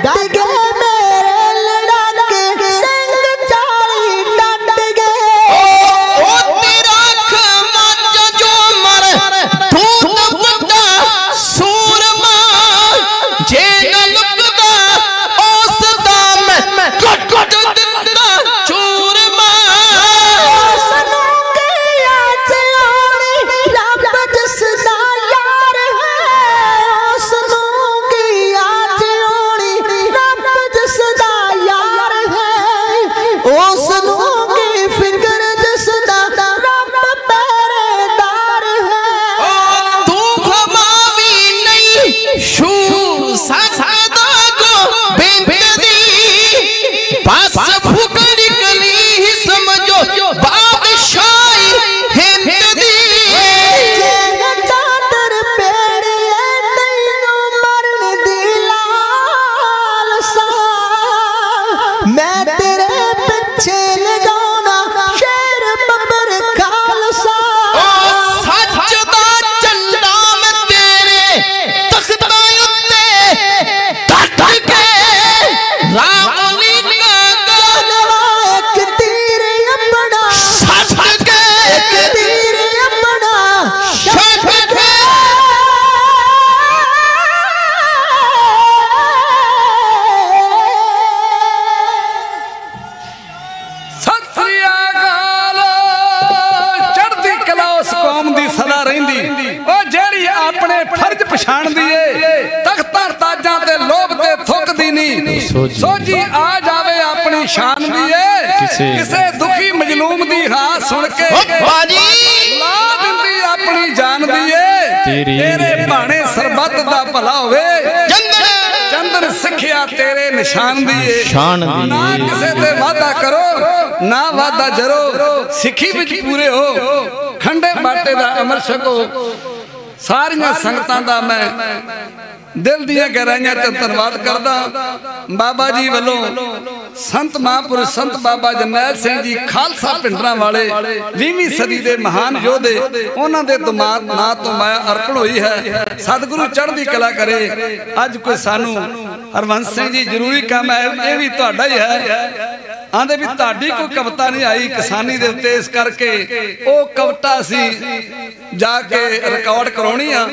डट गए मेरे लड़ाके सिंह चाली डट गए ओ तेरा खमाजा जो मर धूत बंदा सूरमा जे न लुकदा उस दा मैं कट कट दिंदा चूरमा सुनो के याद आनी रब जिसदा यार है सुनो के याद आनी रब जिसदा यार है ओ सुनो के फिक्र जिसदा रब पहरेदार है तू खमावी नहीं शू सकदा को बेंदी बस फुकड़ी कली ही समझो बादशाही हिंद दी चादर पेड़ तैनू मरण दी लालसा मैं तेरे पिछे लगाउना शेर बबर खालसा सच दा झंडा मैं तेरे तख्ता उत्ते डट के रामली एक तीर अपना सच के एक तीर अपना सच के सत श्री अकाल चढ़दी कला उस कौम दी सदा रहिंदी ओ जेड़ी अपने फर्ज पछाणदी ਏ ਤਖਤਾਂ ਤਾਜਾਂ ਤੇ ਲੋਭ ਤੇ ਥੁੱਕਦੀ ਨਹੀਂ ਸੋਝੀ ਆ ਜਾਵੇ ਆਪਣੀ ਸ਼ਾਨ ਦੀ ਏ ਕਿਸੇ ਦੁਖੀ ਮਜਲੂਮ ਦੀ ਹਾਂ ਸੁਣ ਕੇ बाजी ਲਾ ਦਿੰਦੀ ਆਪਣੀ ਜਾਨ ਦੀ ਏ ਤੇਰੇ ਭਾਣੇ ਸਰਬੱਤ ਦਾ ਭਲਾ ਹੋਵੇ जंगल ਚੰਦਨ ਸਿੱਖਿਆ ਤੇਰੇ ਨਿਸ਼ਾਨ ਦੀ ਏ शान दी ਨਾ ਕਿਸੇ ਤੇ ਵਾਦਾ ਕਰੋ ਨਾ ਵਾਦਾ ਜਰੋ ਸਿੱਖੀ ਵਿੱਚ ਪੂਰੇ ਹੋ ਖੰਡੇ ਬਾਟੇ ਦਾ ਅਮਰ ਛਕੋ ਸਾਰੀਆਂ ਸੰਗਤਾਂ ਦਾ ਮੈਂ ਦਿਲ ਦੀਆਂ ਗਹਿਰਾਈਆਂ ਤੇ ਧੰਨਵਾਦ ਕਰਦਾ ਬਾਬਾ ਜੀ ਵੱਲੋਂ ਸੰਤ ਮਹਾਂਪੁਰਸ਼ ਸੰਤ ਬਾਬਾ ਜਰਨੈਲ ਸਿੰਘ ਜੀ ਖਾਲਸਾ ਪਿੰਡਰਾਂ ਵਾਲੇ ਵੀਹਵੀਂ ਸਦੀ ਦੇ ਮਹਾਨ ਯੋਧੇ ਉਹਨਾਂ ਦੇ ਦਿਮਾਗ ਨਾਂ ਤੋਂ ਮਾਇਆ ਅਰਪਣ ਹੋਈ ਹੈ ਸਤਿਗੁਰੂ ਚੜ੍ਹਦੀ ਕਲਾ ਕਰੇ ਅੱਜ ਕੋਈ ਸਾਨੂੰ ਹਰਵੰਸ ਸਿੰਘ ਜੀ ਜ਼ਰੂਰੀ ਕੰਮ ਹੈ ਇਹ ਵੀ ਤੁਹਾਡਾ ਹੀ ਹੈ ਆਂਦੇ ਵੀ ਤੁਹਾਡੀ ਕੋਈ ਕਵਿਤਾ ਨਹੀਂ ਆਈ ਕਿਸਾਨੀ ਦੇ ਉੱਤੇ ਇਸ ਕਰਕੇ ਉਹ ਕਵਿਤਾ ਸੀ ਜਾ ਕੇ ਰਿਕਾਰਡ ਕਰਾਉਣੀ ਆ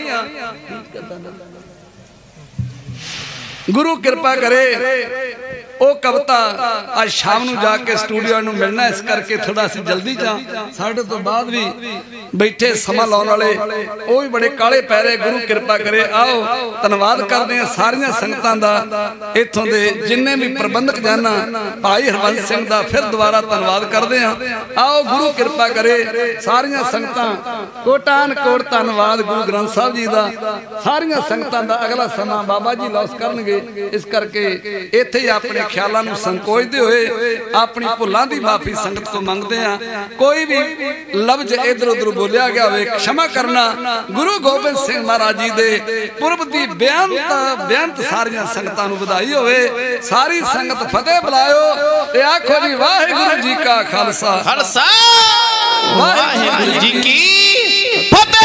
ਗੁਰੂ ਕਿਰਪਾ ਕਰੇ ਉਹ ਕਵਿਤਾ ਅੱਜ ਸ਼ਾਮ ਨੂੰ ਜਾ ਕੇ ਸਟੂਡੀਓ ਨੂੰ ਮਿਲਣਾ ਇਸ ਕਰਕੇ ਥੋੜਾ ਅਸੀਂ ਜਲਦੀ ਜਾ ਸਾਡੇ ਤੋਂ ਬਾਅਦ ਵੀ ਬੈਠੇ ਸਮਾਂ ਲਾਉਣ ਵਾਲੇ ਉਹ ਵੀ ਬੜੇ ਕਾਲੇ ਪੈ ਰਹੇ ਗੁਰੂ ਕਿਰਪਾ ਕਰੇ ਆਓ ਧੰਨਵਾਦ ਕਰਦੇ ਆ ਸਾਰੀਆਂ ਸੰਗਤਾਂ ਦਾ ਇੱਥੋਂ ਦੇ ਜਿੰਨੇ ਵੀ ਪ੍ਰਬੰਧਕ ਜਾਨਾ ਭਾਈ ਹਰਵੰਸ ਸਿੰਘ ਦਾ ਫਿਰ ਦੁਬਾਰਾ ਧੰਨਵਾਦ ਕਰਦੇ ਆ ਆਓ ਗੁਰੂ ਕਿਰਪਾ ਕਰੇ ਸਾਰੀਆਂ ਸੰਗਤਾਂ ਕੋਟਾਨ ਕੋਟ ਧੰਨਵਾਦ ਗੁਰੂ ਗ੍ਰੰਥ ਸਾਹਿਬ ਜੀ ਦਾ ਸਾਰੀਆਂ ਸੰਗਤਾਂ ਦਾ ਅਗਲਾ ਸਮਾਂ ਬਾਬਾ ਜੀ ਲੌਸ ਕਰਨਗੇ ਇਸ ਕਰਕੇ ਇੱਥੇ ਹੀ ਆਪਣੇ ਖਿਆਲਾਂ ਨੂੰ ਸੰਕੋਚਦੇ ਹੋਏ ਆਪਣੀ ਭੁੱਲਾਂ ਦੀ ਮਾਫੀ ਸੰਗਤ ਤੋਂ ਮੰਗਦੇ ਆ ਕੋਈ ਵੀ ਲਫ਼ਜ਼ ਇਧਰ ਉਧਰ ਬੋਲਿਆ ਗਿਆ ਹੋਵੇ ਖਿਮਾ ਕਰਨਾ ਗੁਰੂ ਗੋਬਿੰਦ ਸਿੰਘ ਮਹਾਰਾਜ ਜੀ ਦੇ ਪੁਰਬ ਦੀ ਬੇਅੰਤ ਬੇਅੰਤ ਸਾਰੀਆਂ ਸੰਗਤਾਂ ਨੂੰ ਵਧਾਈ ਹੋਵੇ ਸਾਰੀ ਸੰਗਤ ਫਤਿਹ ਬੁਲਾਇਓ ਤੇ ਆਖੋ ਜੀ ਵਾਹਿਗੁਰੂ ਜੀ ਕਾ ਖਾਲਸਾ खालसा वाहिगुरु जी की फतेह।